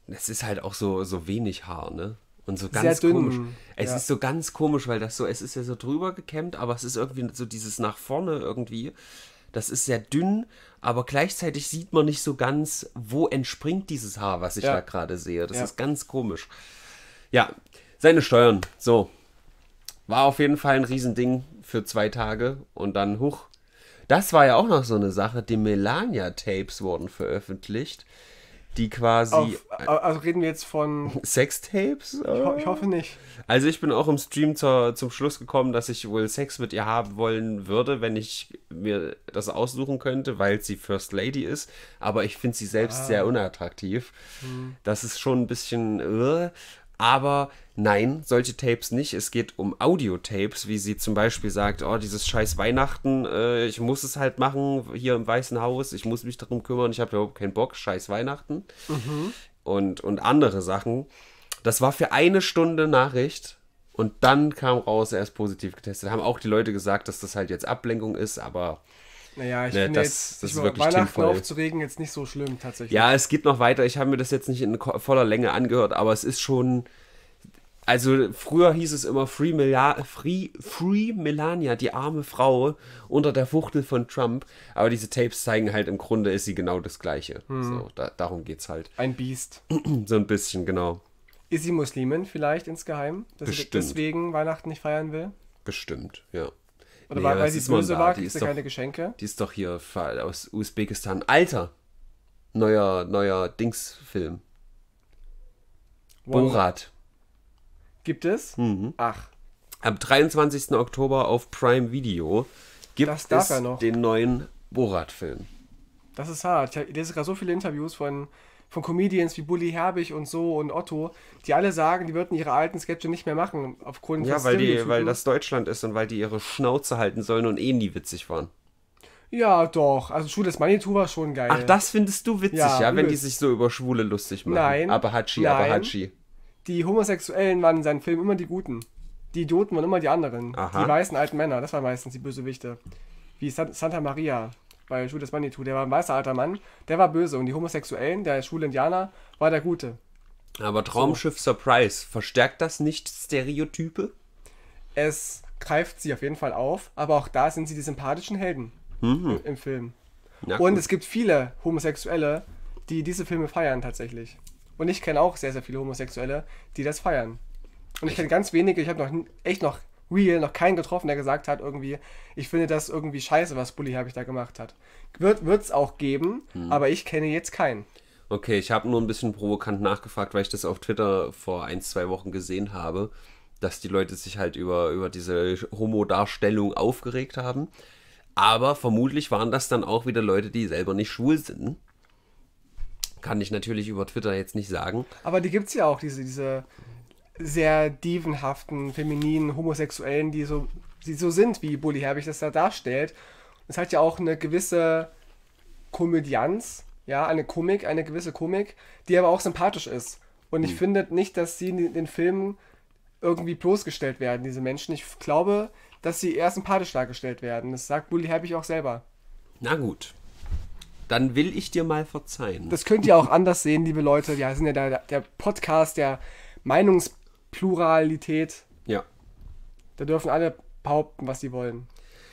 es ist halt auch so, so wenig Haar, ne? Und so Sehr ganz dünn, komisch. Es ja. ist so ganz komisch, weil das so, es ist ja so drüber gekämmt, aber es ist irgendwie so dieses nach vorne irgendwie. Das ist sehr dünn, aber gleichzeitig sieht man nicht so ganz, wo entspringt dieses Haar, was ich Ja. da gerade sehe. Das Ja. ist ganz komisch. Ja, seine Steuern. So. War auf jeden Fall ein Riesending für zwei Tage und dann, huch. Das war ja auch noch so eine Sache, die Melania-Tapes wurden veröffentlicht, die quasi... Auf, also reden wir jetzt von... Sextapes? Ich, ho ich hoffe nicht. Also ich bin auch im Stream zur, zum Schluss gekommen, dass ich wohl Sex mit ihr haben wollen würde, wenn ich mir das aussuchen könnte, weil sie First Lady ist. Aber ich finde sie selbst Ah. sehr unattraktiv. Hm. Das ist schon ein bisschen... Äh, aber nein, solche Tapes nicht. Es geht um Audiotapes, wie sie zum Beispiel sagt, oh, dieses scheiß Weihnachten, äh, ich muss es halt machen, hier im Weißen Haus, ich muss mich darum kümmern, ich habe überhaupt keinen Bock, scheiß Weihnachten. Mhm. Und, und andere Sachen. Das war für eine Stunde Nachricht und dann kam raus, er ist positiv getestet. Haben auch die Leute gesagt, dass das halt jetzt Ablenkung ist, aber Naja, ich Ne, finde das- jetzt, das sich ist über wirklich Weihnachten sinnvoll. aufzuregen, jetzt nicht so schlimm tatsächlich. ja, es geht noch weiter. Ich habe mir das jetzt nicht in ko- voller Länge angehört, aber es ist schon... Also früher hieß es immer Free, Mela Free, Free Melania, die arme Frau unter der Fuchtel von Trump. Aber diese Tapes zeigen halt, im Grunde ist sie genau das Gleiche. So, da, darum geht's halt. Ein Biest. So ein bisschen, genau. Ist sie Muslimin vielleicht insgeheim? Dass sie Bestimmt. deswegen Weihnachten nicht feiern will? Bestimmt, ja. Oder Nee, weil, aber weil es sie ist man böse da. war, Die kriegt ist sie doch- keine Geschenke? Die ist doch hier aus Usbekistan. Alter! Neuer, neuer Dingsfilm. One- Borat. Gibt es? Mhm. Ach, Am dreiundzwanzigsten Oktober auf Prime Video gibt Das darf es er noch. den neuen Borat-Film. das ist hart. Ich lese gerade so viele Interviews von, von Comedians wie Bully Herbig und so und Otto, die alle sagen, die würden ihre alten Sketche nicht mehr machen, aufgrund Ja, des weil, die, Stereotypen. weil das Deutschland ist und weil die ihre Schnauze halten sollen und eh nie witzig waren. Ja, doch. Also Schuh des Manitou war schon geil. Ach, das findest du witzig, ja, Ja, wenn die übelst. sich so über Schwule lustig machen. Nein, Aber Hatschi, nein. aber Hatschi. Die Homosexuellen waren in seinen Filmen immer die Guten. Die Idioten waren immer die anderen. Aha. Die weißen alten Männer, das waren meistens die Bösewichte. Wie San Santa Maria bei Schuh des Manitou. Der war ein weißer alter Mann, der war böse. Und die Homosexuellen, der schwule Indianer, war der Gute. Aber Traumschiff Surprise, verstärkt das nicht Stereotype? Es greift sie auf jeden Fall auf, aber auch da sind sie die sympathischen Helden im, im Film. Ja, Und gut. es gibt viele Homosexuelle, die diese Filme feiern tatsächlich. Und ich kenne auch sehr, sehr viele Homosexuelle, die das feiern. Und ich kenne ganz wenige, ich habe noch n- echt noch real, noch keinen getroffen, der gesagt hat irgendwie, ich finde das irgendwie scheiße, was Bully Herbig da gemacht hat. Wird es auch geben, Hm. aber ich kenne jetzt keinen. Okay, ich habe nur ein bisschen provokant nachgefragt, weil ich das auf Twitter vor ein, zwei Wochen gesehen habe, dass die Leute sich halt über, über diese Homo-Darstellung aufgeregt haben. Aber vermutlich waren das dann auch wieder Leute, die selber nicht schwul sind. Kann ich natürlich über Twitter jetzt nicht sagen. Aber die gibt es ja auch, diese, diese sehr dievenhaften, femininen Homosexuellen, die so, die so sind, wie Bully Herbig das da darstellt. Es hat ja auch eine gewisse Komödianz, ja, eine Komik, eine gewisse Komik, die aber auch sympathisch ist. Und ich finde nicht, dass sie in den Filmen irgendwie bloßgestellt werden, diese Menschen. Ich glaube, dass sie eher sympathisch dargestellt werden. Das sagt Bully Herbig auch selber. Na gut. Dann will ich dir mal verzeihen. Das könnt ihr auch anders sehen, liebe Leute. Wir sind ja der, der Podcast der Meinungspluralität. ja. Da dürfen alle behaupten, was sie wollen.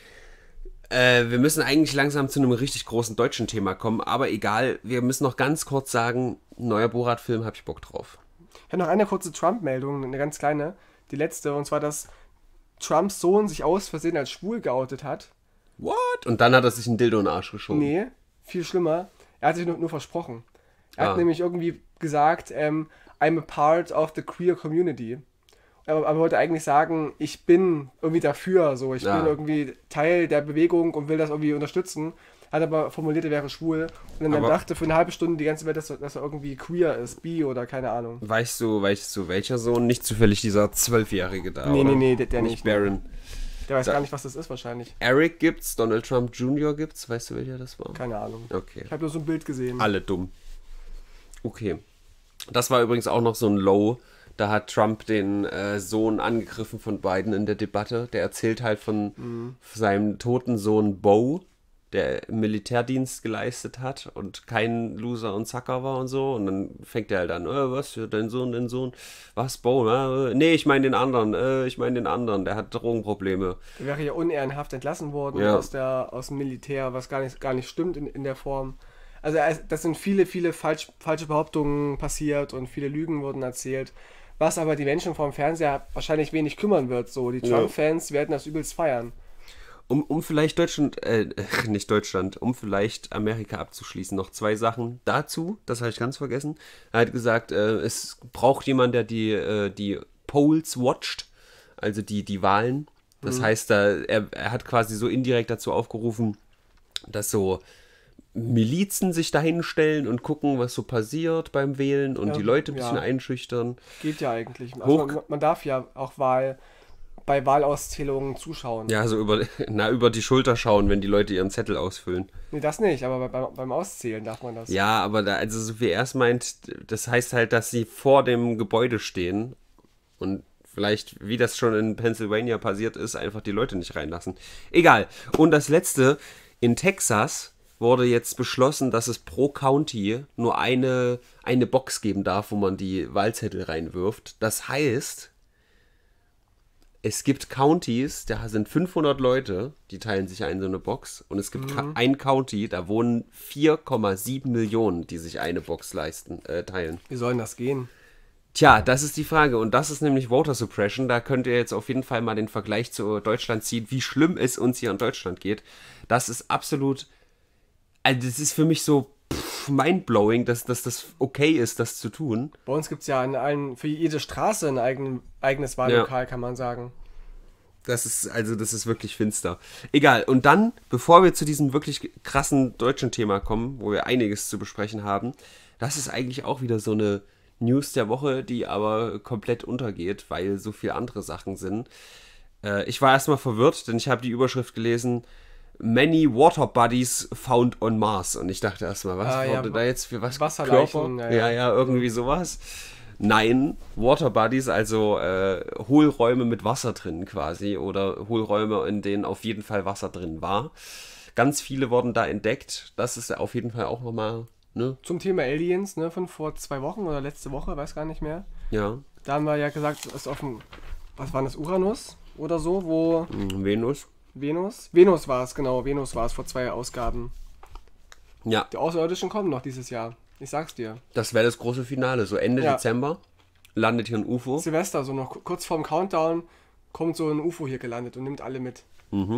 Äh, wir müssen eigentlich langsam zu einem richtig großen deutschen Thema kommen, aber egal, wir müssen noch ganz kurz sagen, neuer Borat-Film, hab ich Bock drauf. Ich habe noch eine kurze Trump-Meldung, eine ganz kleine, die letzte, und zwar, dass Trumps Sohn sich aus Versehen als schwul geoutet hat. What? Und dann hat er sich einen Dildo in den Arsch geschoben. Nee, viel schlimmer. Er hat sich nur, nur versprochen. Er Ah. hat nämlich irgendwie gesagt, ähm, I'm a part of the queer community. Aber, aber wollte eigentlich sagen, ich bin irgendwie dafür, so, ich Ah. bin irgendwie Teil der Bewegung und will das irgendwie unterstützen. Hat aber formuliert, er wäre schwul. Und dann Aber- dachte für eine halbe Stunde die ganze Welt, dass, er- dass er irgendwie queer ist, bi oder keine Ahnung. Weißt du, weißt du, welcher Sohn? Nicht zufällig dieser Zwölfjährige da, Nee, oder? nee, nee, der- der nicht. nicht. Barron. Der weiß Da- gar nicht, was das ist wahrscheinlich. Eric gibt's, Donald Trump Junior gibt's. Weißt du, welcher das war? Keine Ahnung. Okay. Ich habe nur so ein Bild gesehen. Alle dumm. Okay. Das war übrigens auch noch so ein Low. Da hat Trump den äh, Sohn angegriffen von Biden in der Debatte. Der erzählt halt von Mhm. seinem toten Sohn Beau. der Militärdienst geleistet hat und kein Loser und Zacker war und so. Und dann fängt er halt an, äh, was für dein Sohn, dein Sohn, was, Bo, äh, nee, ich meine den anderen, äh, ich meine den anderen, der hat Drogenprobleme. Der wäre ja unehrenhaft entlassen worden Ja. aus, der, aus dem Militär, was gar nicht, gar nicht stimmt in, in der Form. Also es- das sind viele, viele falsch, falsche Behauptungen passiert und viele Lügen wurden erzählt, was aber die Menschen vor dem Fernseher wahrscheinlich wenig kümmern wird. So, die Ja. Trump-Fans werden das übelst feiern. Um, um vielleicht Deutschland, äh, nicht Deutschland, um vielleicht Amerika abzuschließen, noch zwei Sachen dazu, das habe ich ganz vergessen. Er hat gesagt, äh, es braucht jemand, der die, äh, die Polls watcht, also die, die Wahlen. Das heißt, da, er, er hat quasi so indirekt dazu aufgerufen, dass so Milizen sich dahin stellen und gucken, was so passiert beim Wählen und Ja, die Leute ein ja. bisschen einschüchtern. Geht ja eigentlich. Also Hoch- man, man darf ja auch Wahl, bei Wahlauszählungen zuschauen. Ja, so über, na, über die Schulter schauen, wenn die Leute ihren Zettel ausfüllen. Nee, das nicht, aber bei, beim Auszählen darf man das. Ja, aber da, also so wie er es meint, das heißt halt, dass sie vor dem Gebäude stehen und vielleicht, wie das schon in Pennsylvania passiert ist, einfach die Leute nicht reinlassen. Egal. Und das Letzte, in Texas wurde jetzt beschlossen, dass es pro County nur eine, eine Box geben darf, wo man die Wahlzettel reinwirft. Das heißt, es gibt Countys, da sind fünfhundert Leute, die teilen sich ein so eine Box. Und es gibt ka- ein County, da wohnen vier Komma sieben Millionen, die sich eine Box leisten, äh, teilen. Wie soll denn das gehen? Tja, das ist die Frage. Und das ist nämlich Voter Suppression. Da könnt ihr jetzt auf jeden Fall mal den Vergleich zu Deutschland ziehen, wie schlimm es uns hier in Deutschland geht. Das ist absolut, also das ist für mich so pff, mindblowing, dass, dass das okay ist, das zu tun. Bei uns gibt es ja in allen, für jede Straße ein eigen, eigenes Wahllokal, kann man sagen. Das ist, also das ist wirklich finster. Egal, und dann, bevor wir zu diesem wirklich krassen deutschen Thema kommen, wo wir einiges zu besprechen haben, das ist eigentlich auch wieder so eine News der Woche, die aber komplett untergeht, weil so viele andere Sachen sind. Äh, ich war erstmal verwirrt, denn ich habe die Überschrift gelesen, Many Water Bodies found on Mars. Und ich dachte erstmal, was Ah, ja, wurde da jetzt für was? Wasserleichen, Körper? ja, Ja, ja. ja, irgendwie sowas. Nein, Water Bodies, also äh, Hohlräume mit Wasser drin quasi oder Hohlräume, in denen auf jeden Fall Wasser drin war. Ganz viele wurden da entdeckt. Das ist auf jeden Fall auch nochmal, ne? Zum Thema Aliens, ne, von vor zwei Wochen oder letzte Woche, weiß gar nicht mehr. Ja, Da haben wir ja gesagt, es ist auf dem, was war das, Uranus oder so, wo mhm, Venus. Venus? Venus war es, genau, Venus war es vor zwei Ausgaben. Ja, Die Außerirdischen kommen noch dieses Jahr, ich sag's dir. das wäre das große Finale. So Ende Ja. Dezember landet hier ein U F O. Silvester, so noch kurz vorm Countdown, kommt so ein U F O hier gelandet und nimmt alle mit.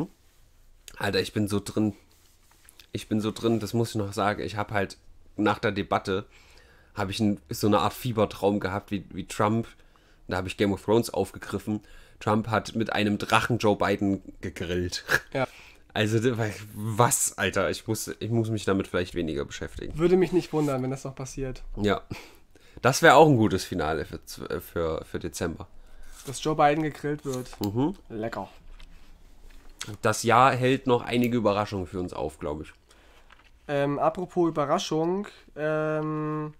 Alter, ich bin so drin. Ich bin so drin, das muss ich noch sagen. Ich habe halt nach der Debatte, habe ich ein, so eine Art Fiebertraum gehabt wie, wie Trump. Da habe ich Game of Thrones aufgegriffen. Trump hat mit einem Drachen Joe Biden gegrillt. Ja. Also, was, Alter? Ich muss, ich muss mich damit vielleicht weniger beschäftigen. Würde mich nicht wundern, wenn das noch passiert. Ja. Das wäre auch ein gutes Finale für, für, für Dezember. Dass Joe Biden gegrillt wird. Mhm. Lecker. Das Jahr hält noch einige Überraschungen für uns auf, glaube ich. Ähm, apropos Überraschung, ähm,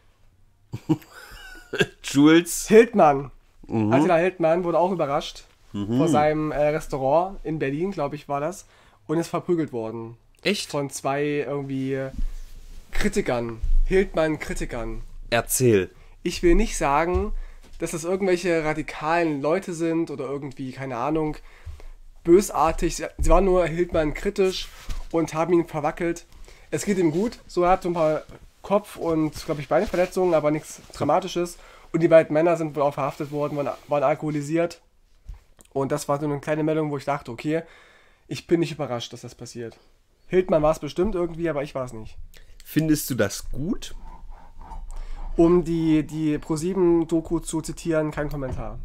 Jules. Hildmann. Mhm. Attila Hildmann wurde auch überrascht vor seinem äh, Restaurant in Berlin, glaube ich, war das. Und ist verprügelt worden. Echt? Von zwei irgendwie Kritikern. Hildmann-Kritikern. Erzähl. Ich will nicht sagen, dass das irgendwelche radikalen Leute sind oder irgendwie, keine Ahnung, bösartig. Sie waren nur Hildmann kritisch und haben ihn verwackelt. Es geht ihm gut. So, er hat so ein paar Kopf- und, glaube ich, Beinverletzungen, aber nichts Dramatisches. Und die beiden Männer sind wohl auch verhaftet worden, waren, waren alkoholisiert. Und das war so eine kleine Meldung, wo ich dachte, okay, ich bin nicht überrascht, dass das passiert. Hildmann war es bestimmt irgendwie, aber ich war es nicht. Findest du das gut? Um die, die ProSieben-Doku zu zitieren, kein Kommentar.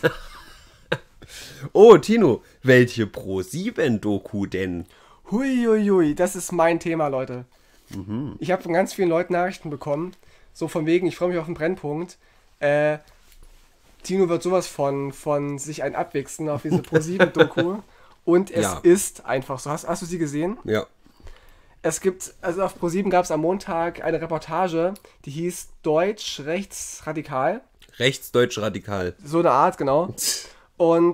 Oh, Tino, welche Pro sieben Doku denn? Huiuiui, das ist mein Thema, Leute. Ich habe von ganz vielen Leuten Nachrichten bekommen, so von wegen, ich freue mich auf den Brennpunkt. Äh, Tino wird sowas von, von sich ein abwichsen auf diese ProSieben-Doku. Und es Ja. ist einfach so. Hast, hast du sie gesehen? Ja. Es gibt, also auf ProSieben gab es am Montag eine Reportage, die hieß Deutsch rechtsradikal. Rechtsdeutsch radikal. So eine Art, genau. Und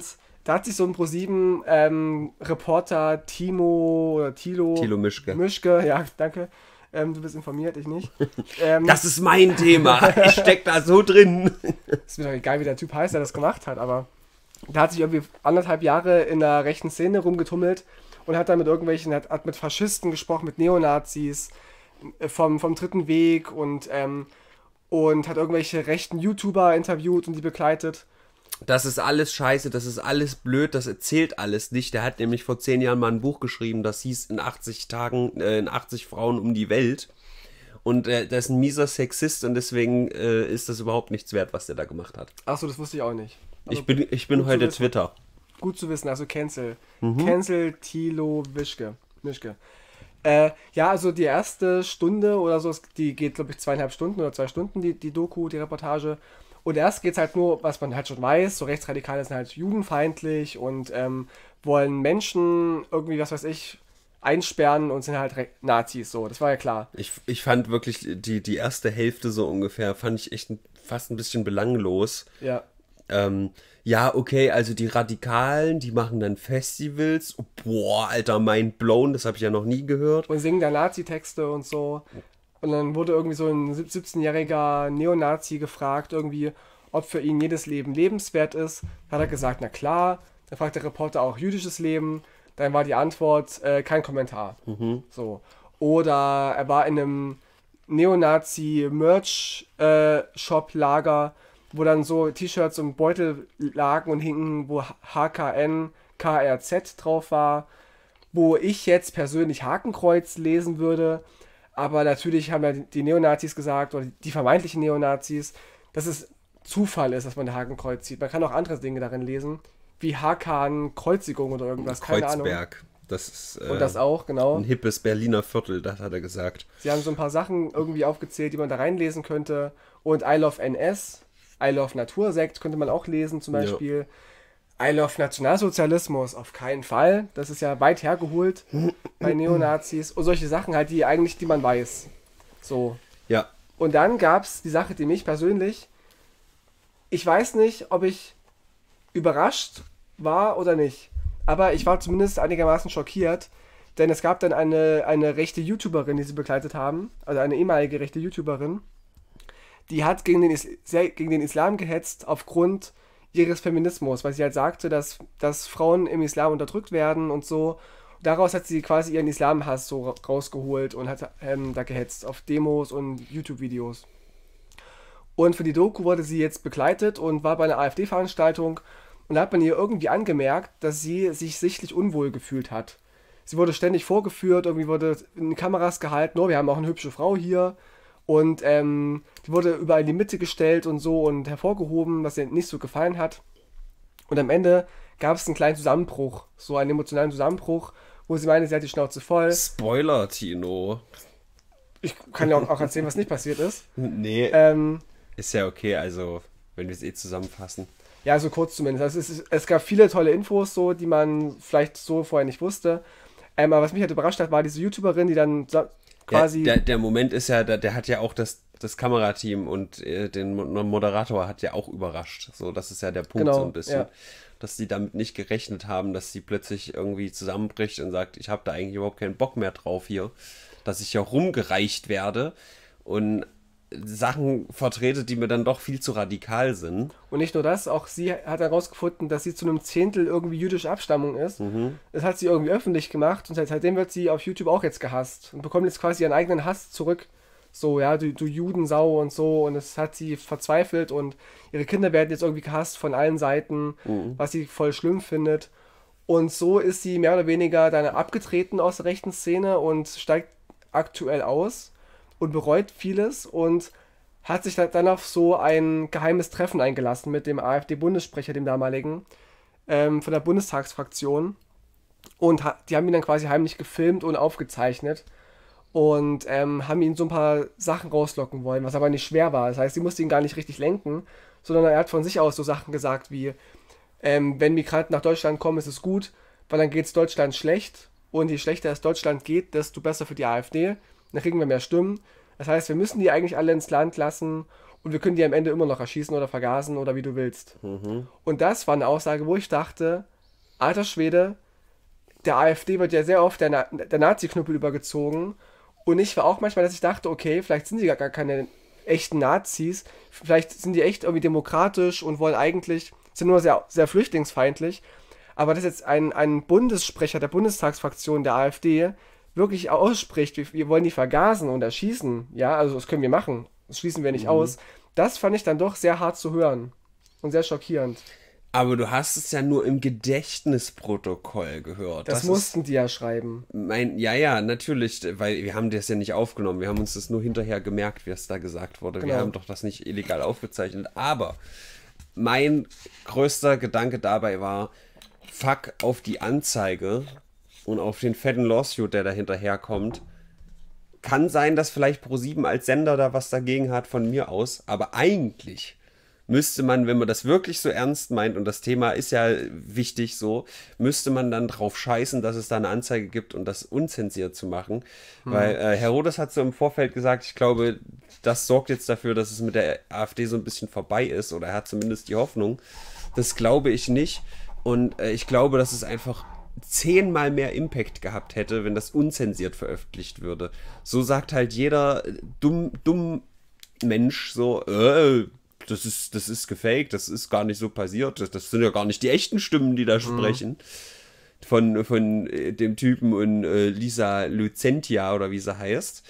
da hat sich so ein ProSieben ähm, Reporter Timo oder Tilo, Thilo Mischke. Mischke, ja, danke. Ähm, du bist informiert, ich nicht. Ähm, Das ist mein Thema. Ich steck da so drin. ist mir doch egal, wie der Typ heißt, der das gemacht hat, aber da hat sich irgendwie anderthalb Jahre in der rechten Szene rumgetummelt und hat dann mit irgendwelchen, hat, hat mit Faschisten gesprochen, mit Neonazis, äh, vom, vom Dritten Weg und, ähm, und hat irgendwelche rechten YouTuber interviewt und die begleitet. Das ist alles scheiße, das ist alles blöd, das erzählt alles nicht. Der hat nämlich vor zehn Jahren mal ein Buch geschrieben, das hieß in achtzig Tagen, äh, in achtzig Frauen um die Welt. Und äh, der ist ein mieser Sexist und deswegen äh, ist das überhaupt nichts wert, was der da gemacht hat. Achso, das wusste ich auch nicht. Also Ich bin, ich bin gut zu heute wissen. Twitter. Gut zu wissen, also Cancel. Mhm. Cancel Thilo Mischke. Mischke. Äh, ja, also die erste Stunde oder so, die geht, glaube ich, zweieinhalb Stunden oder zwei Stunden, die, die Doku, die Reportage. Und erst geht es halt nur, was man halt schon weiß, so Rechtsradikale sind halt judenfeindlich und ähm, wollen Menschen irgendwie, was weiß ich, einsperren und sind halt Re- Nazis, so, das war ja klar. Ich, ich fand wirklich die, die erste Hälfte so ungefähr, fand ich echt ein, fast ein bisschen belanglos. Ja. Ähm, ja, okay, also die Radikalen, die machen dann Festivals. Oh, boah, Alter, mind blown, das habe ich ja noch nie gehört. Und singen da Nazi-Texte und so. Und dann wurde irgendwie so ein siebzehnjähriger Neonazi gefragt, irgendwie, ob für ihn jedes Leben lebenswert ist. Hat er gesagt, na klar. Dann fragt der Reporter auch jüdisches Leben. Dann war die Antwort, äh, kein Kommentar. Mhm. So. Oder er war in einem Neonazi-Merch-Shop-Lager, wo dann so T-Shirts und Beutel lagen und hingen, wo H K N K R Z drauf war, wo ich jetzt persönlich Hakenkreuz lesen würde. Aber natürlich haben ja die Neonazis gesagt, oder die vermeintlichen Neonazis, dass es Zufall ist, dass man ein Hakenkreuz sieht. Man kann auch andere Dinge darin lesen, wie Hakan Kreuzigung oder irgendwas, keine Ahnung. Kreuzberg. Das ist äh, Und das auch, genau. ein hippes Berliner Viertel, das hat er gesagt. Sie haben so ein paar Sachen irgendwie aufgezählt, die man da reinlesen könnte. Und I Love N S, I Love Natursekt könnte man auch lesen zum Beispiel. I Love Nationalsozialismus, auf keinen Fall. Das ist ja weit hergeholt bei Neonazis. Und solche Sachen halt, die eigentlich, die man weiß. So. Ja. Und dann gab es die Sache, die mich persönlich, ich weiß nicht, ob ich überrascht war oder nicht. Aber ich war zumindest einigermaßen schockiert, denn es gab dann eine, eine rechte YouTuberin, die sie begleitet haben, also eine ehemalige rechte YouTuberin, die hat gegen den, Is- sehr gegen den Islam gehetzt aufgrund ihres Feminismus, weil sie halt sagte, dass, dass Frauen im Islam unterdrückt werden und so. Daraus hat sie quasi ihren Islamhass so ra- rausgeholt und hat ähm, da gehetzt auf Demos und YouTube-Videos. Und für die Doku wurde sie jetzt begleitet und war bei einer AfD-Veranstaltung und da hat man ihr irgendwie angemerkt, dass sie sich sichtlich unwohl gefühlt hat. Sie wurde ständig vorgeführt, irgendwie wurde in Kameras gehalten, oh, wir haben auch eine hübsche Frau hier. Und ähm, die wurde überall in die Mitte gestellt und so und hervorgehoben, was ihr nicht so gefallen hat. Und am Ende gab es einen kleinen Zusammenbruch, so einen emotionalen Zusammenbruch, wo sie meinte, sie hat die Schnauze voll. Spoiler, Tino. Ich kann ja auch, auch erzählen, was nicht passiert ist. Nee, Ähm, ist ja okay, also wenn wir es eh zusammenfassen. ja, so kurz zumindest. Also es, ist, es gab viele tolle Infos, so, die man vielleicht so vorher nicht wusste. Ähm, aber was mich halt überrascht hat, war diese YouTuberin, die dann so, quasi... Der, der, der Moment ist ja, der, der hat ja auch das, das Kamerateam und äh, den Mo- Moderator hat ja auch überrascht. So, das ist ja der Punkt Genau, so ein bisschen. ja. Dass die damit nicht gerechnet haben, dass sie plötzlich irgendwie zusammenbricht und sagt, ich habe da eigentlich überhaupt keinen Bock mehr drauf hier. Dass ich ja rumgereicht werde und Sachen vertrete, die mir dann doch viel zu radikal sind. Und nicht nur das, auch sie hat herausgefunden, dass sie zu einem Zehntel irgendwie jüdische Abstammung ist. Mhm. Das hat sie irgendwie öffentlich gemacht und seit- seitdem wird sie auf YouTube auch jetzt gehasst und bekommt jetzt quasi ihren eigenen Hass zurück. So, ja, du, du Judensau und so, und es hat sie verzweifelt und ihre Kinder werden jetzt irgendwie gehasst von allen Seiten, Mhm. was sie voll schlimm findet. Und so ist sie mehr oder weniger dann abgetreten aus der rechten Szene und steigt aktuell aus und bereut vieles und hat sich da- dann auf so ein geheimes Treffen eingelassen mit dem AfD-Bundessprecher, dem damaligen, ähm, von der Bundestagsfraktion. Und ha- die haben ihn dann quasi heimlich gefilmt und aufgezeichnet und ähm, haben ihn so ein paar Sachen rauslocken wollen, was aber nicht schwer war. Das heißt, sie musste ihn gar nicht richtig lenken, sondern er hat von sich aus so Sachen gesagt wie, ähm, wenn Migranten nach Deutschland kommen, ist es gut, weil dann geht es Deutschland schlecht und je schlechter es Deutschland geht, desto besser für die AfD. Dann kriegen wir mehr Stimmen. Das heißt, wir müssen die eigentlich alle ins Land lassen und wir können die am Ende immer noch erschießen oder vergasen oder wie du willst. Mhm. Und das war eine Aussage, wo ich dachte, alter Schwede, der AfD wird ja sehr oft der, Na- der Nazi-Knüppel übergezogen. Und ich war auch manchmal, dass ich dachte, okay, vielleicht sind die gar gar keine echten Nazis. Vielleicht sind die echt irgendwie demokratisch und wollen eigentlich, sind nur sehr, sehr flüchtlingsfeindlich. Aber dass jetzt ein, ein Bundessprecher der Bundestagsfraktion der AfD wirklich ausspricht, wir, wir wollen die vergasen und erschießen, ja, also das können wir machen, das schließen wir nicht Mhm. aus, das fand ich dann doch sehr hart zu hören und sehr schockierend. Aber du hast es ja nur im Gedächtnisprotokoll gehört. Das, ist mussten die ja schreiben. mein, ja, ja, natürlich, weil wir haben das ja nicht aufgenommen. Wir haben uns das nur hinterher gemerkt, wie es da gesagt wurde. Wir Genau. haben doch das nicht illegal aufgezeichnet. Aber mein größter Gedanke dabei war, fuck auf die Anzeige und auf den fetten Lawsuit, der da hinterherkommt. Kann sein, dass vielleicht ProSieben als Sender da was dagegen hat von mir aus, aber eigentlich müsste man, wenn man das wirklich so ernst meint, und das Thema ist ja wichtig so, müsste man dann drauf scheißen, dass es da eine Anzeige gibt und das unzensiert zu machen. Hm. Weil äh, Herodes hat so im Vorfeld gesagt, ich glaube, das sorgt jetzt dafür, dass es mit der AfD so ein bisschen vorbei ist, oder er hat zumindest die Hoffnung. Das glaube ich nicht. Und äh, ich glaube, dass es einfach zehnmal mehr Impact gehabt hätte, wenn das unzensiert veröffentlicht würde. So sagt halt jeder dumm, dumm Mensch so, äh, das ist, das ist gefaked, das ist gar nicht so passiert, das, das sind ja gar nicht die echten Stimmen, die da sprechen. Von, von äh, dem Typen und äh, Lisa Lucentia oder wie sie heißt.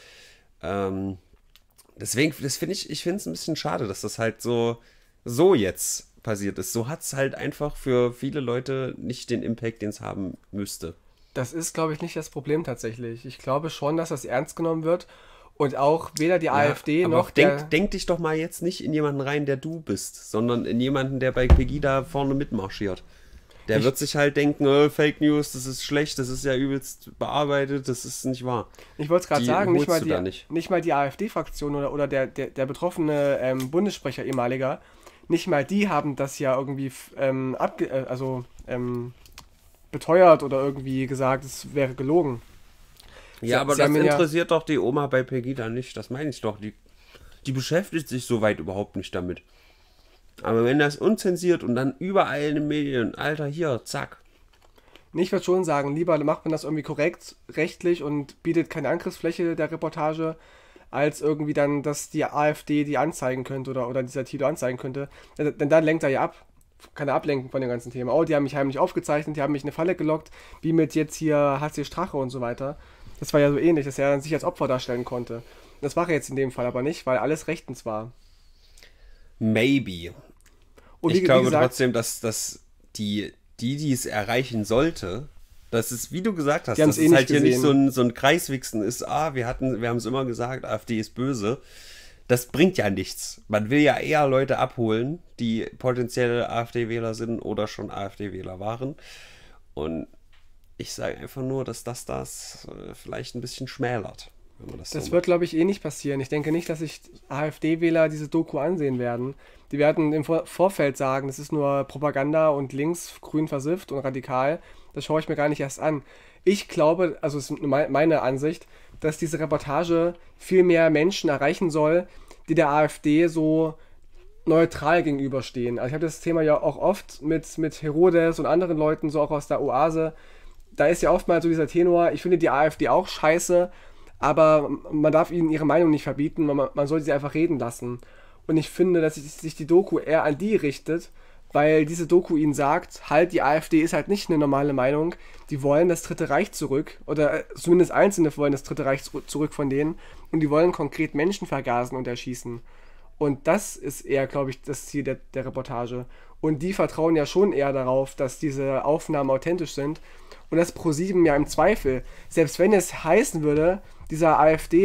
Ähm, deswegen, das finde ich, ich finde es ein bisschen schade, dass das halt so, so jetzt passiert ist. So hat es halt einfach für viele Leute nicht den Impact, den es haben müsste. Das ist, glaube ich, nicht das Problem tatsächlich. Ich glaube schon, dass das ernst genommen wird und auch weder die AfD Ja, aber noch denk, der... denk dich doch mal jetzt nicht in jemanden rein, der du bist, sondern in jemanden, der bei Pegida vorne mitmarschiert. Der Ich- wird sich halt denken, oh, Fake News, das ist schlecht, das ist ja übelst bearbeitet, das ist nicht wahr. Ich wollte es gerade Die sagen, nicht holst mal, du die, da nicht. nicht mal die AfD-Fraktion oder, oder der, der, der betroffene ähm, Bundessprecher ehemaliger, nicht mal die haben das ja irgendwie f- ähm, abge äh, also, ähm, beteuert oder irgendwie gesagt, es wäre gelogen. Ja, Sie- aber Sie das haben ihn ja- interessiert doch die Oma bei Pegida nicht, das meine ich doch. Die, die beschäftigt sich soweit überhaupt nicht damit. Aber wenn das unzensiert und dann überall in den Medien, Alter, hier, zack. Ich würde schon sagen, lieber macht man das irgendwie korrekt, rechtlich und bietet keine Angriffsfläche der Reportage, als irgendwie dann, dass die AfD die anzeigen könnte oder, oder dieser Tito anzeigen könnte. Denn denn dann lenkt er ja ab. Kann er ablenken von dem ganzen Thema. Oh, die haben mich heimlich aufgezeichnet, die haben mich in eine Falle gelockt, wie mit jetzt hier H C Strache und so weiter. Das war ja so ähnlich, dass er dann sich als Opfer darstellen konnte. Das war er jetzt in dem Fall aber nicht, weil alles rechtens war. Maybe. Und ich wie, glaube wie gesagt, trotzdem, dass, dass die, die, die es erreichen sollte, das ist, wie du gesagt hast, Die haben's dass eh es nicht halt hier nicht gesehen. so ein, so ein Kreiswichsen ist, ah, wir hatten, wir haben es immer gesagt, AfD ist böse. Das bringt ja nichts. Man will ja eher Leute abholen, die potenzielle AfD-Wähler sind oder schon AfD-Wähler waren. Und ich sage einfach nur, dass das das äh, vielleicht ein bisschen schmälert, wenn man das, das so wird, glaube ich, eh nicht passieren. Ich denke nicht, dass sich AfD-Wähler diese Doku ansehen werden. Die werden im Vor Vorfeld sagen, das ist nur Propaganda und links, grün versifft und radikal. Das schaue ich mir gar nicht erst an. Ich glaube, also es ist me- meine Ansicht, dass diese Reportage viel mehr Menschen erreichen soll, die der AfD so neutral gegenüberstehen. Also ich habe das Thema ja auch oft mit, mit Herodes und anderen Leuten, so auch aus der Oase. Da ist ja oftmals so dieser Tenor, ich finde die AfD auch scheiße, aber man darf ihnen ihre Meinung nicht verbieten, man, man soll sie einfach reden lassen. Und ich finde, dass sich sich die Doku eher an die richtet, weil diese Doku ihnen sagt, halt, die AfD ist halt nicht eine normale Meinung, die wollen das Dritte Reich zurück, oder äh, zumindest Einzelne wollen das Dritte Reich zurück- zurück von denen, und die wollen konkret Menschen vergasen und erschießen. Und das ist eher, glaube ich, das Ziel der, der Reportage. Und die vertrauen ja schon eher darauf, dass diese Aufnahmen authentisch sind. Und das ProSieben ja im Zweifel, selbst wenn es heißen würde, dieser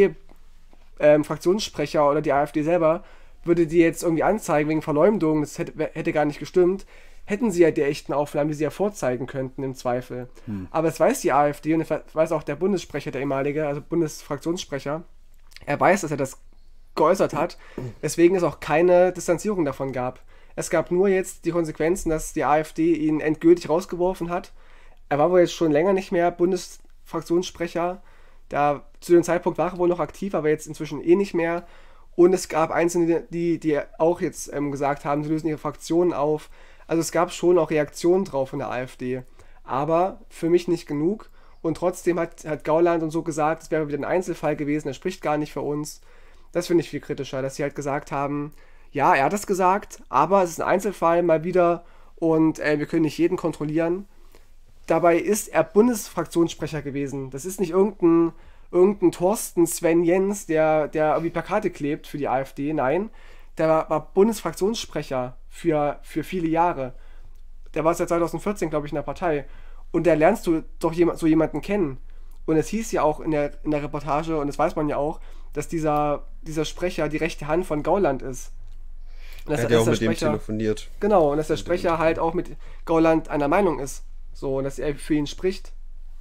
AfD-Fraktionssprecher ähm, oder die AfD selber würde die jetzt irgendwie anzeigen wegen Verleumdung, das hätte, hätte gar nicht gestimmt, hätten sie ja die echten Aufnahmen, die sie ja vorzeigen könnten im Zweifel. Hm. Aber das weiß die AfD und das weiß auch der Bundessprecher, der ehemalige, also Bundesfraktionssprecher. Er weiß, dass er das geäußert hat, weswegen es auch keine Distanzierung davon gab. Es gab nur jetzt die Konsequenzen, dass die AfD ihn endgültig rausgeworfen hat. Er war wohl jetzt schon länger nicht mehr Bundesfraktionssprecher. Da, zu dem Zeitpunkt war er wohl noch aktiv, aber jetzt inzwischen eh nicht mehr. Und es gab Einzelne, die, die auch jetzt ähm, gesagt haben, sie lösen ihre Fraktionen auf. Also es gab schon auch Reaktionen drauf von der AfD. aber für mich nicht genug. Und trotzdem hat, hat Gauland und so gesagt, es wäre wieder ein Einzelfall gewesen, er spricht gar nicht für uns. Das finde ich viel kritischer, dass sie halt gesagt haben, ja, er hat es gesagt, aber es ist ein Einzelfall mal wieder und äh, wir können nicht jeden kontrollieren. Dabei ist er Bundesfraktionssprecher gewesen. Das ist nicht irgendein, irgendein Thorsten Sven Jens, der, der irgendwie Plakate klebt für die AfD. Nein, der war, war Bundesfraktionssprecher für, für viele Jahre. Der war seit zweitausendvierzehn, glaube ich, in der Partei. Und da lernst du doch jemand, so jemanden kennen. Und es hieß ja auch in der, in der Reportage, und das weiß man ja auch, dass dieser, dieser Sprecher die rechte Hand von Gauland ist. Und er hat ja auch mit dem telefoniert. Genau, und dass der Sprecher halt auch mit Gauland einer Meinung ist. So, und dass er für ihn spricht.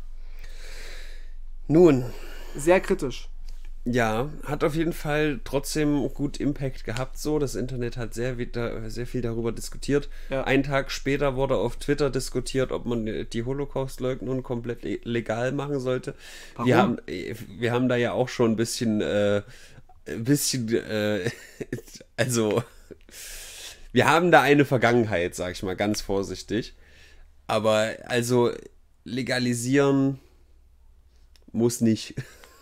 Nun. Sehr kritisch. Ja, hat auf jeden Fall trotzdem gut Impact gehabt so. Das Internet hat sehr, wieder, sehr viel darüber diskutiert. Ja. Einen Tag später wurde auf Twitter diskutiert, ob man die Holocaust-Leugnung komplett legal machen sollte. Warum? Wir haben, wir haben da ja auch schon ein bisschen, äh, ein bisschen, äh, also, wir haben da eine Vergangenheit, sag ich mal, ganz vorsichtig. Aber also legalisieren muss nicht.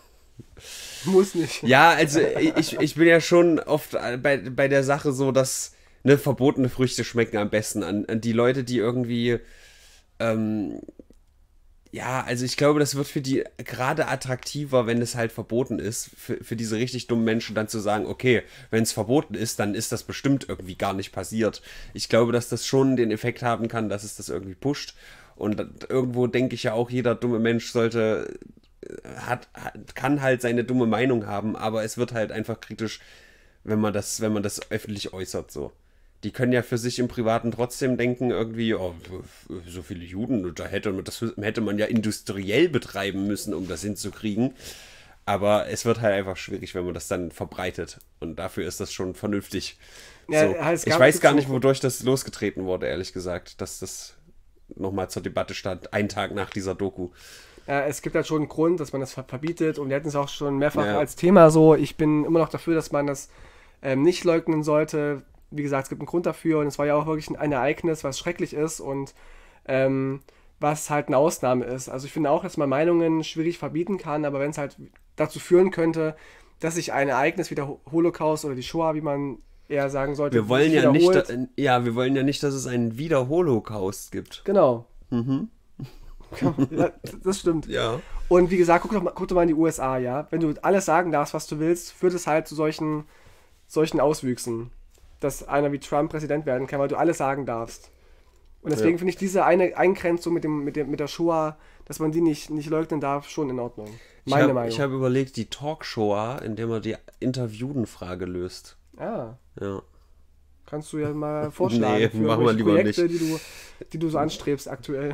Muss nicht. Ja, also ich, ich bin ja schon oft bei, bei der Sache so, dass ne, verbotene Früchte schmecken am besten an, an die Leute, die irgendwie ähm, ja, also ich glaube, das wird für die gerade attraktiver, wenn es halt verboten ist, für, für diese richtig dummen Menschen dann zu sagen, okay, wenn es verboten ist, dann ist das bestimmt irgendwie gar nicht passiert. Ich glaube, dass das schon den Effekt haben kann, dass es das irgendwie pusht. Und irgendwo denke ich ja auch, jeder dumme Mensch sollte Hat, hat, kann halt seine dumme Meinung haben, aber es wird halt einfach kritisch, wenn man das, wenn man das öffentlich äußert, so. Die können ja für sich im Privaten trotzdem denken, irgendwie, oh, so viele Juden, da hätte, das hätte man ja industriell betreiben müssen, um das hinzukriegen. Aber es wird halt einfach schwierig, wenn man das dann verbreitet. Und dafür ist das schon vernünftig. Ja, so. halt, ich weiß gar nicht, wodurch das losgetreten wurde, ehrlich gesagt, dass das nochmal zur Debatte stand, einen Tag nach dieser Doku. Ja, es gibt halt schon einen Grund, dass man das verbietet und wir hatten es auch schon mehrfach ja. als Thema so. Ich bin immer noch dafür, dass man das ähm, nicht leugnen sollte. Wie gesagt, es gibt einen Grund dafür und es war ja auch wirklich ein Ereignis, was schrecklich ist und ähm, was halt eine Ausnahme ist. Also ich finde auch, dass man Meinungen schwierig verbieten kann, aber wenn es halt dazu führen könnte, dass sich ein Ereignis wie der Holocaust oder die Shoah, wie man eher sagen sollte, wir wollen ja nicht, da, ja, wir wollen ja nicht, dass es einen Wieder-Holocaust gibt. Genau. Mhm. Ja, das stimmt. Ja. Und wie gesagt, guck doch, mal, guck doch mal in die U S A, ja. Wenn du alles sagen darfst, was du willst, führt es halt zu solchen, solchen Auswüchsen, dass einer wie Trump Präsident werden kann, weil du alles sagen darfst. Und deswegen ja. finde ich diese eine Eingrenzung mit, dem, mit, dem, mit der Shoah, dass man die nicht, nicht leugnen darf, schon in Ordnung. Meine ich hab, Meinung. Ich habe überlegt, die Talkshow, in der man die Interviewten-Frage löst. Ah. Ja. Kannst du ja mal vorschlagen nee, für machen wir lieber Projekte, nicht. Die, du, die du so anstrebst aktuell.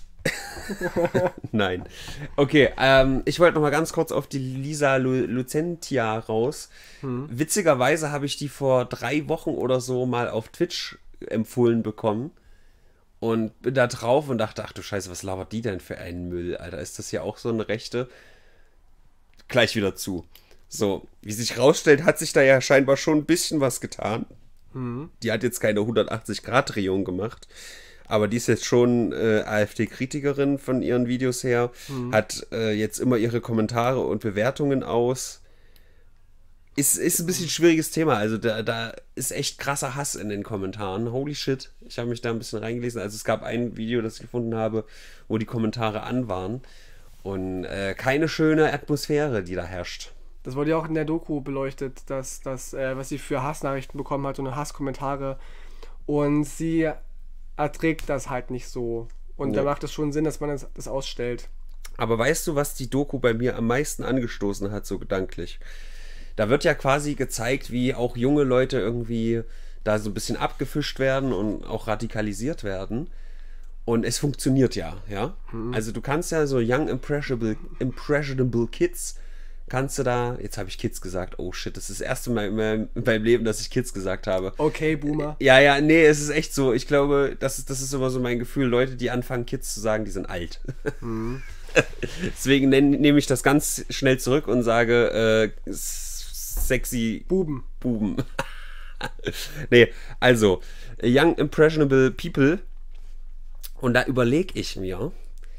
Nein. Okay, ähm, ich wollte noch mal ganz kurz auf die Lisa Lu- Lucentia raus. Hm. Witzigerweise habe ich die vor drei Wochen oder so mal auf Twitch empfohlen bekommen und bin da drauf und dachte, ach du Scheiße, was labert die denn für einen Müll, Alter? Ist das ja auch so eine Rechte? Gleich wieder zu. So, wie sich rausstellt, hat sich da ja scheinbar schon ein bisschen was getan. Hm. Die hat jetzt keine hundertachtzig-Grad-Drehung gemacht. Aber die ist jetzt schon äh, AfD-Kritikerin von ihren Videos her, mhm. hat äh, jetzt immer ihre Kommentare und Bewertungen aus. Ist, ist ein bisschen ein schwieriges Thema, also da, da ist echt krasser Hass in den Kommentaren. Holy shit, ich habe mich da ein bisschen reingelesen. Also es gab ein Video, das ich gefunden habe, wo die Kommentare an waren. Und äh, keine schöne Atmosphäre, die da herrscht. Das wurde ja auch in der Doku beleuchtet, dass das, äh, was sie für Hassnachrichten bekommen hat und Hasskommentare. Und sie erträgt das halt nicht so. Und ja. da macht es schon Sinn, dass man das, das ausstellt. Aber weißt du, was die Doku bei mir am meisten angestoßen hat, so gedanklich? Da wird ja quasi gezeigt, wie auch junge Leute irgendwie da so ein bisschen abgefischt werden und auch radikalisiert werden. Und es funktioniert ja, ja. Mhm. Also du kannst ja so young impressionable, impressionable Kids, kannst du da, jetzt habe ich Kids gesagt, oh shit, das ist das erste Mal in meinem, in meinem Leben, dass ich Kids gesagt habe. Okay, Boomer. Ja, ja, nee, es ist echt so, ich glaube, das ist, das ist immer so mein Gefühl, Leute, die anfangen Kids zu sagen, die sind alt. Mhm. Deswegen nehme nehm ich das ganz schnell zurück und sage, äh, sexy Buben. Buben. Nee, also, young impressionable people Und da überlege ich mir,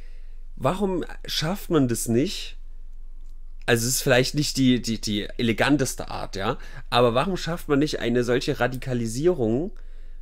warum schafft man das nicht? Also es ist vielleicht nicht die, die, die eleganteste Art, ja, aber warum schafft man nicht eine solche Radikalisierung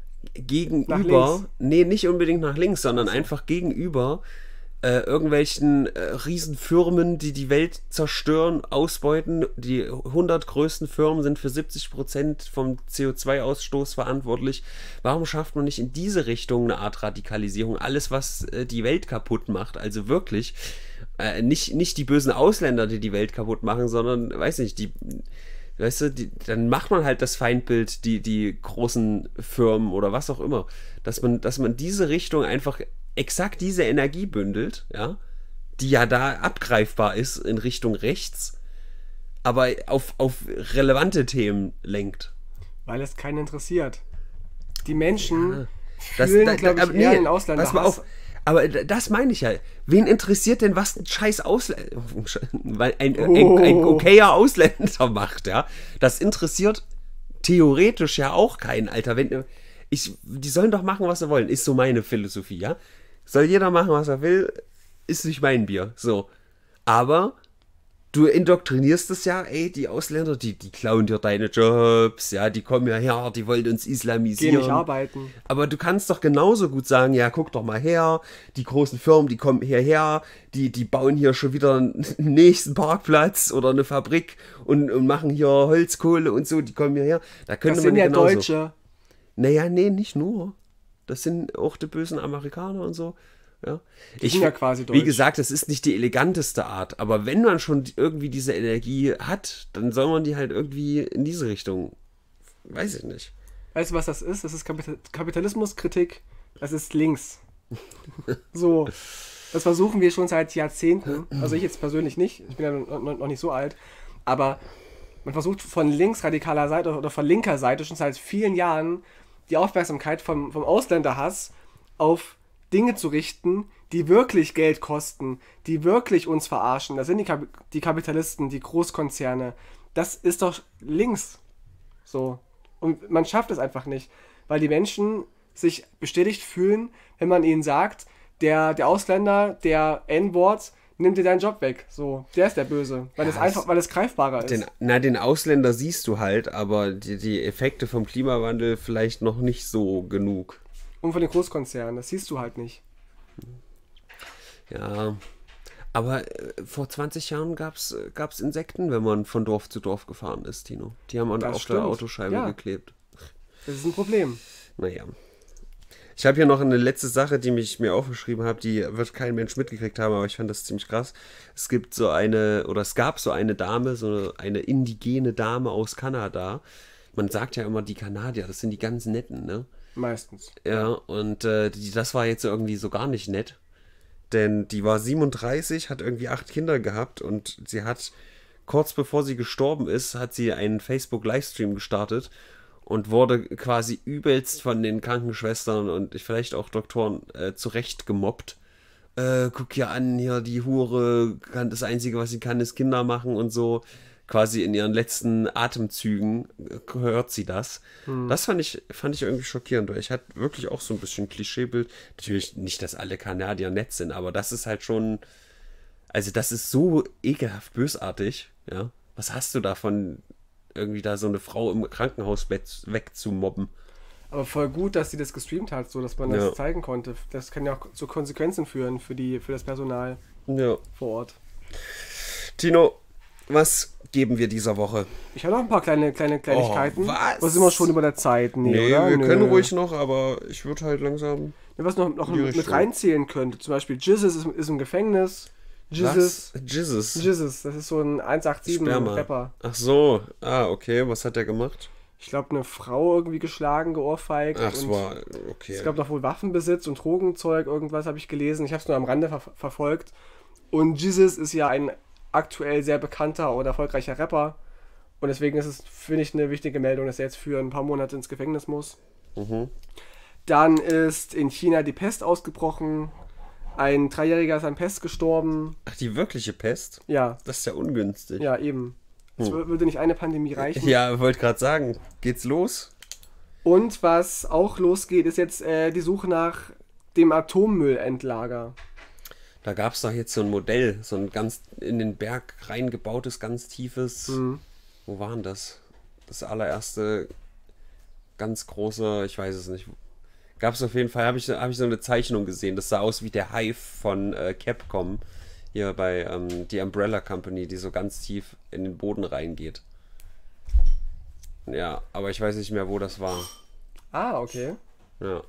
gegenüber, nee, nicht unbedingt nach links, sondern also. einfach gegenüber äh, irgendwelchen äh, Riesenfirmen, die die Welt zerstören, ausbeuten. Die hundert größten Firmen sind für siebzig Prozent vom C O zwei Ausstoß verantwortlich. Warum schafft man nicht in diese Richtung eine Art Radikalisierung? Alles, was äh, die Welt kaputt macht, also wirklich äh, nicht, nicht die bösen Ausländer, die die Welt kaputt machen, sondern, weiß nicht, die Weißt du, die, dann macht man halt das Feindbild, die, die großen Firmen oder was auch immer. Dass man, dass man diese Richtung einfach exakt diese Energie bündelt, ja, die ja da abgreifbar ist in Richtung rechts, aber auf, auf relevante Themen lenkt. Weil es keinen interessiert. Die Menschen ja, fühlen, das, da, glaube ich, da, eher nee, den Ausländer pass mal auf. Aber das meine ich ja. Wen interessiert denn, was ein scheiß Ausländer, ein, oh. ein, ein okayer Ausländer macht, ja? Das interessiert theoretisch ja auch keinen, Alter. Wenn, ich, die sollen doch machen, was sie wollen, ist so meine Philosophie, ja? Soll jeder machen, was er will, ist nicht mein Bier, so. Aber du indoktrinierst es ja, ey, die Ausländer, die, die klauen dir deine Jobs, ja, die kommen ja her, die wollen uns islamisieren. Geh nicht arbeiten. Aber du kannst doch genauso gut sagen, ja, guck doch mal her, die großen Firmen, die kommen hierher, die, die bauen hier schon wieder einen nächsten Parkplatz oder eine Fabrik und, und machen hier Holzkohle und so, die kommen hierher. Da könnte das man sind ja genauso. Deutsche. Naja, nee, nicht nur. Das sind auch die bösen Amerikaner und so. Ja. Die Ich, sind ja quasi deutsch. Wie gesagt, das ist nicht die eleganteste Art, aber wenn man schon irgendwie diese Energie hat, dann soll man die halt irgendwie in diese Richtung, weiß ich nicht. Weißt du, was das ist? Das ist Kapital- Kapitalismuskritik, das ist links. So, das versuchen wir schon seit Jahrzehnten, also ich jetzt persönlich nicht, ich bin ja noch, noch nicht so alt, aber man versucht von linksradikaler Seite oder von linker Seite schon seit vielen Jahren die Aufmerksamkeit vom, vom Ausländerhass auf Dinge zu richten, die wirklich Geld kosten, die wirklich uns verarschen. Das sind die, Kap- die Kapitalisten, die Großkonzerne. Das ist doch links. So. Und man schafft es einfach nicht, weil die Menschen sich bestätigt fühlen, wenn man ihnen sagt, der, der Ausländer, der N-Wort, nimmt dir deinen Job weg. So, der ist der Böse. Weil Ja, es einfach, weil es greifbarer ist. Den, na, den Ausländer siehst du halt, aber die, die Effekte vom Klimawandel vielleicht noch nicht so genug. Und von den Großkonzernen, das siehst du halt nicht. Ja, aber äh, vor zwanzig Jahren gab es Insekten, wenn man von Dorf zu Dorf gefahren ist, Tino. Die haben man Das auf stimmt. der Autoscheibe Ja. geklebt. Das ist ein Problem. Naja. Ich habe hier noch eine letzte Sache, die ich mir aufgeschrieben habe, die wird kein Mensch mitgekriegt haben, aber ich fand das ziemlich krass. Es gibt so eine, oder es gab so eine Dame, so eine indigene Dame aus Kanada. Man sagt ja immer, die Kanadier, das sind die ganz Netten, ne? Meistens. Ja, und äh, die, das war jetzt irgendwie so gar nicht nett. Denn die war siebenunddreißig, hat irgendwie acht Kinder gehabt und sie hat, kurz bevor sie gestorben ist, hat sie einen Facebook-Livestream gestartet und wurde quasi übelst von den Krankenschwestern und vielleicht auch Doktoren äh, zurecht gemobbt. Äh, guck hier an, hier die Hure, kann, das Einzige, was sie kann, ist Kinder machen und so. Quasi in ihren letzten Atemzügen hört sie das. Hm. Das fand ich, fand ich irgendwie schockierend. Ich hatte wirklich auch so ein bisschen Klischeebild. Natürlich nicht, dass alle Kanadier nett sind, aber das ist halt schon, also das ist so ekelhaft bösartig. Ja? Was hast du davon, irgendwie da so eine Frau im Krankenhausbett wegzumobben? Aber voll gut, dass sie das gestreamt hat, so dass man das Ja. zeigen konnte. Das kann ja auch zu Konsequenzen führen für, die, für das Personal Ja. vor Ort. Tino, was geben wir dieser Woche? Ich habe noch ein paar kleine, kleine Kleinigkeiten. Oh, was? Was sind wir schon über der Zeit? Nee, Nee, oder? wir Nö. können ruhig noch, aber ich würde halt langsam... Ja, was noch, noch in die mit Richtung. reinzählen könnte. Zum Beispiel Jesus ist, ist im Gefängnis. Jesus. Was? Jesus. Jesus, das ist so ein eins acht sieben Sperma. Rapper. Ach so. Ah, okay. Was hat der gemacht? Ich glaube, eine Frau irgendwie geschlagen, geohrfeigt. Ach, es und war... Okay. es gab noch wohl Waffenbesitz und Drogenzeug, irgendwas habe ich gelesen. Ich habe es nur am Rande ver verfolgt. Und Jesus ist ja ein aktuell sehr bekannter und erfolgreicher Rapper. Und deswegen ist es, finde ich, eine wichtige Meldung, dass er jetzt für ein paar Monate ins Gefängnis muss. Mhm. Dann ist in China die Pest ausgebrochen. Ein Dreijähriger ist an Pest gestorben. Ach, die wirkliche Pest? Ja, Das ist ja ungünstig. ja, eben. Es Hm. wür- würde nicht eine Pandemie reichen. Ja, wollte gerade sagen. Geht's los? Und was auch losgeht, ist jetzt äh, die Suche nach dem Atommüllendlager. Da gab es doch jetzt so ein Modell, so ein ganz in den Berg reingebautes, ganz tiefes. Mhm. Wo war denn das? Das allererste ganz große, ich weiß es nicht. Gab es auf jeden Fall, habe ich, hab ich so eine Zeichnung gesehen. Das sah aus wie der Hive von äh, Capcom. Hier bei ähm, die Umbrella Company, die so ganz tief in den Boden reingeht. Ja, aber ich weiß nicht mehr, wo das war. Ah, okay. Ja.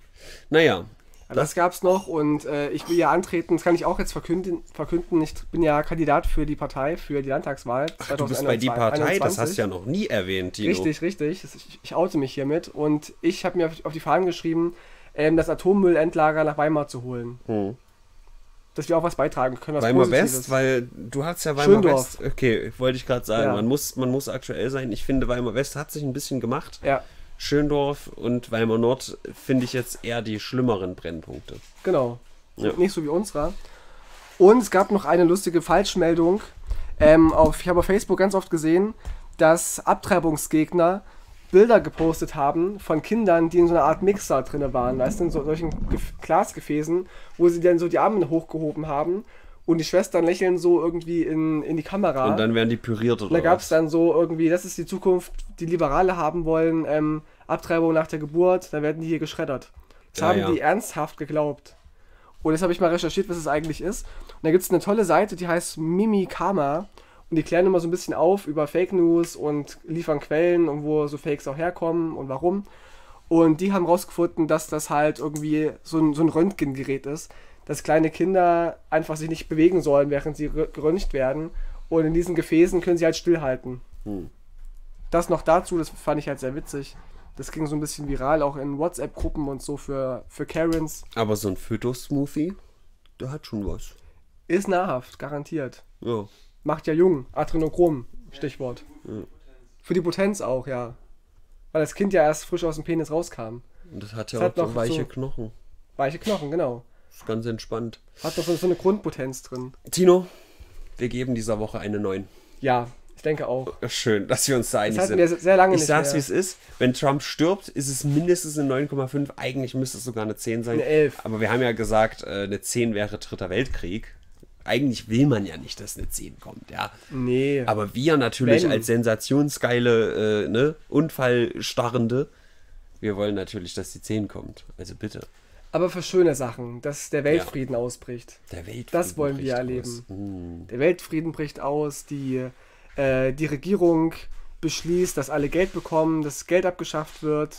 Naja. Das, das gab's noch und äh, ich will ja antreten, das kann ich auch jetzt verkünden, verkünden. Ich bin ja Kandidat für die Partei, für die Landtagswahl. Ach, du bist bei die Partei? Das hast du ja noch nie erwähnt, Tino. Richtig, richtig. Ich, ich oute mich hiermit und ich habe mir auf, auf die Fahnen geschrieben, ähm, das Atommüllendlager nach Weimar zu holen. Hm. Dass wir auch was beitragen können. Was Weimar Positives. West, weil du hast ja Weimar Schöndorf. West. Okay, wollte ich gerade sagen. Ja. Man muss, man muss aktuell sein. Ich finde, Weimar West hat sich ein bisschen gemacht. Ja. Schöndorf und Weimar Nord finde ich jetzt eher die schlimmeren Brennpunkte. Genau. Ja. Nicht so wie unserer. Und es gab noch eine lustige Falschmeldung. Ähm, auf, ich habe auf Facebook ganz oft gesehen, dass Abtreibungsgegner Bilder gepostet haben von Kindern, die in so einer Art Mixer drin waren. Weißt du, in so, solchen Gef- Glasgefäßen, wo sie dann so die Arme hochgehoben haben und die Schwestern lächeln so irgendwie in, in die Kamera. Und dann werden die püriert oder Und da gab es was? dann so irgendwie, das ist die Zukunft, die Liberale haben wollen, ähm, Abtreibung nach der Geburt, dann werden die hier geschreddert. Das Ja, haben ja. die ernsthaft geglaubt. Und jetzt habe ich mal recherchiert, was es eigentlich ist. Und da gibt es eine tolle Seite, die heißt Mimikama. Und die klären immer so ein bisschen auf über Fake News und liefern Quellen und wo so Fakes auch herkommen und warum. Und die haben rausgefunden, dass das halt irgendwie so ein, so ein Röntgengerät ist, dass kleine Kinder einfach sich nicht bewegen sollen, während sie rö- geröntgt werden. Und in diesen Gefäßen können sie halt stillhalten. Hm. Das noch dazu, das fand ich halt sehr witzig. Das ging so ein bisschen viral, auch in WhatsApp-Gruppen und so für, für Karens. Aber so ein Fötus-Smoothie, der hat schon was. Ist nahrhaft, garantiert. Ja. Macht ja jung. Adrenochrom, Stichwort. Ja. Für die Potenz auch, ja. Weil das Kind ja erst frisch aus dem Penis rauskam. Und das hat ja Das auch hat so noch weiche so- Knochen. Weiche Knochen, genau. Ist ganz entspannt. Hat doch so, so eine Grundpotenz drin. Tino, wir geben dieser Woche eine neun. Ja, ich denke auch. Schön, dass wir uns da einig Das hatten sind. wir sehr lange Ich nicht sag's, wie mehr. es ist. Wenn Trump stirbt, ist es mindestens eine neun Komma fünf. Eigentlich müsste es sogar eine zehn sein. Eine elf. Aber wir haben ja gesagt, äh, eine zehn wäre Dritter Weltkrieg. Eigentlich will man ja nicht, dass eine zehn kommt, ja. Nee. Aber wir natürlich Wenn. als sensationsgeile, äh, ne, Unfallstarrende, wir wollen natürlich, dass die zehn kommt. Also bitte. Aber für schöne Sachen, dass der Weltfrieden ausbricht. Der Weltfrieden Das wollen wir bricht erleben. aus. Hm. Der Weltfrieden bricht aus, die, äh, die Regierung beschließt, dass alle Geld bekommen, dass Geld abgeschafft wird.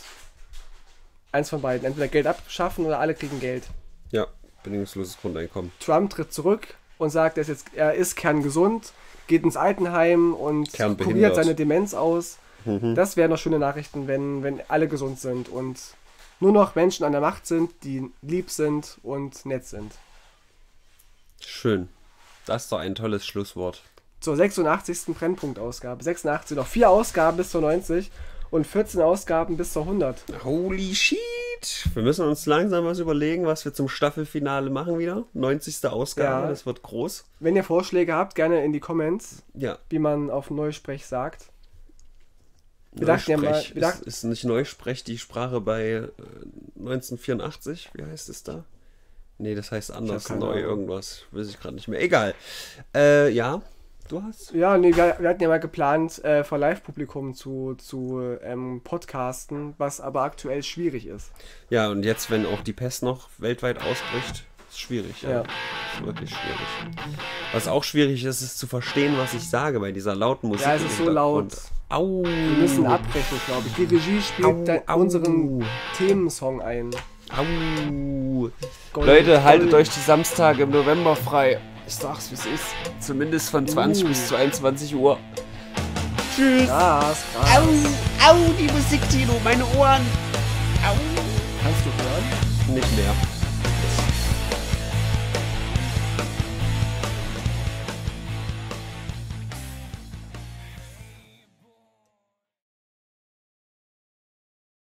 Eins von beiden. Entweder Geld abschaffen oder alle kriegen Geld. Ja, bedingungsloses Grundeinkommen. Trump tritt zurück und sagt, er ist, jetzt, er ist kerngesund, geht ins Altenheim und Kernbehindert. kuriert seine Demenz aus. Das wären doch schöne Nachrichten, wenn, wenn alle gesund sind und nur noch Menschen an der Macht sind, die lieb sind und nett sind. Schön. Das ist doch ein tolles Schlusswort. Zur sechsundachtzigsten Brennpunkt-Ausgabe. sechsundachtzig, noch vier Ausgaben bis zur neunzig und vierzehn Ausgaben bis zur hundert. Holy shit! Wir müssen uns langsam was überlegen, was wir zum Staffelfinale machen wieder. neunzigste Ausgabe, Ja. das wird groß. Wenn ihr Vorschläge habt, gerne in die Comments, Ja. wie man auf Neusprech sagt. Wir dachten ja mal- Neusprech. wir dachten- ist, ist nicht Neusprech die Sprache bei äh, neunzehnhundertvierundachtzig? Wie heißt es da? Nee, das heißt anders. keine Neu Ahnung. irgendwas. Weiß ich gerade nicht mehr. Egal. Äh, ja, du hast. Ja, nee, wir, wir hatten ja mal geplant, äh, vor Live-Publikum zu, zu ähm, podcasten, was aber aktuell schwierig ist. Ja, und jetzt, wenn auch die Pest noch weltweit ausbricht, ist schwierig. Ja. Ja. Ist wirklich schwierig. Was auch schwierig ist, ist zu verstehen, was ich sage bei dieser lauten Musik. Ja, es im ist so Hintergrund. laut. Au. Wir müssen abbrechen, glaube ich. Die Regie spielt Au, da au. unseren Themensong ein. Au. Gold, Leute, haltet Gold. euch die Samstage im November frei. Ich sag's, wie es ist. Zumindest von zwanzig Uh. bis zweiundzwanzig Uhr. Tschüss. Gras, Gras. Au, au, die Musik, Tino, meine Ohren. Au. Kannst du hören? Nicht mehr.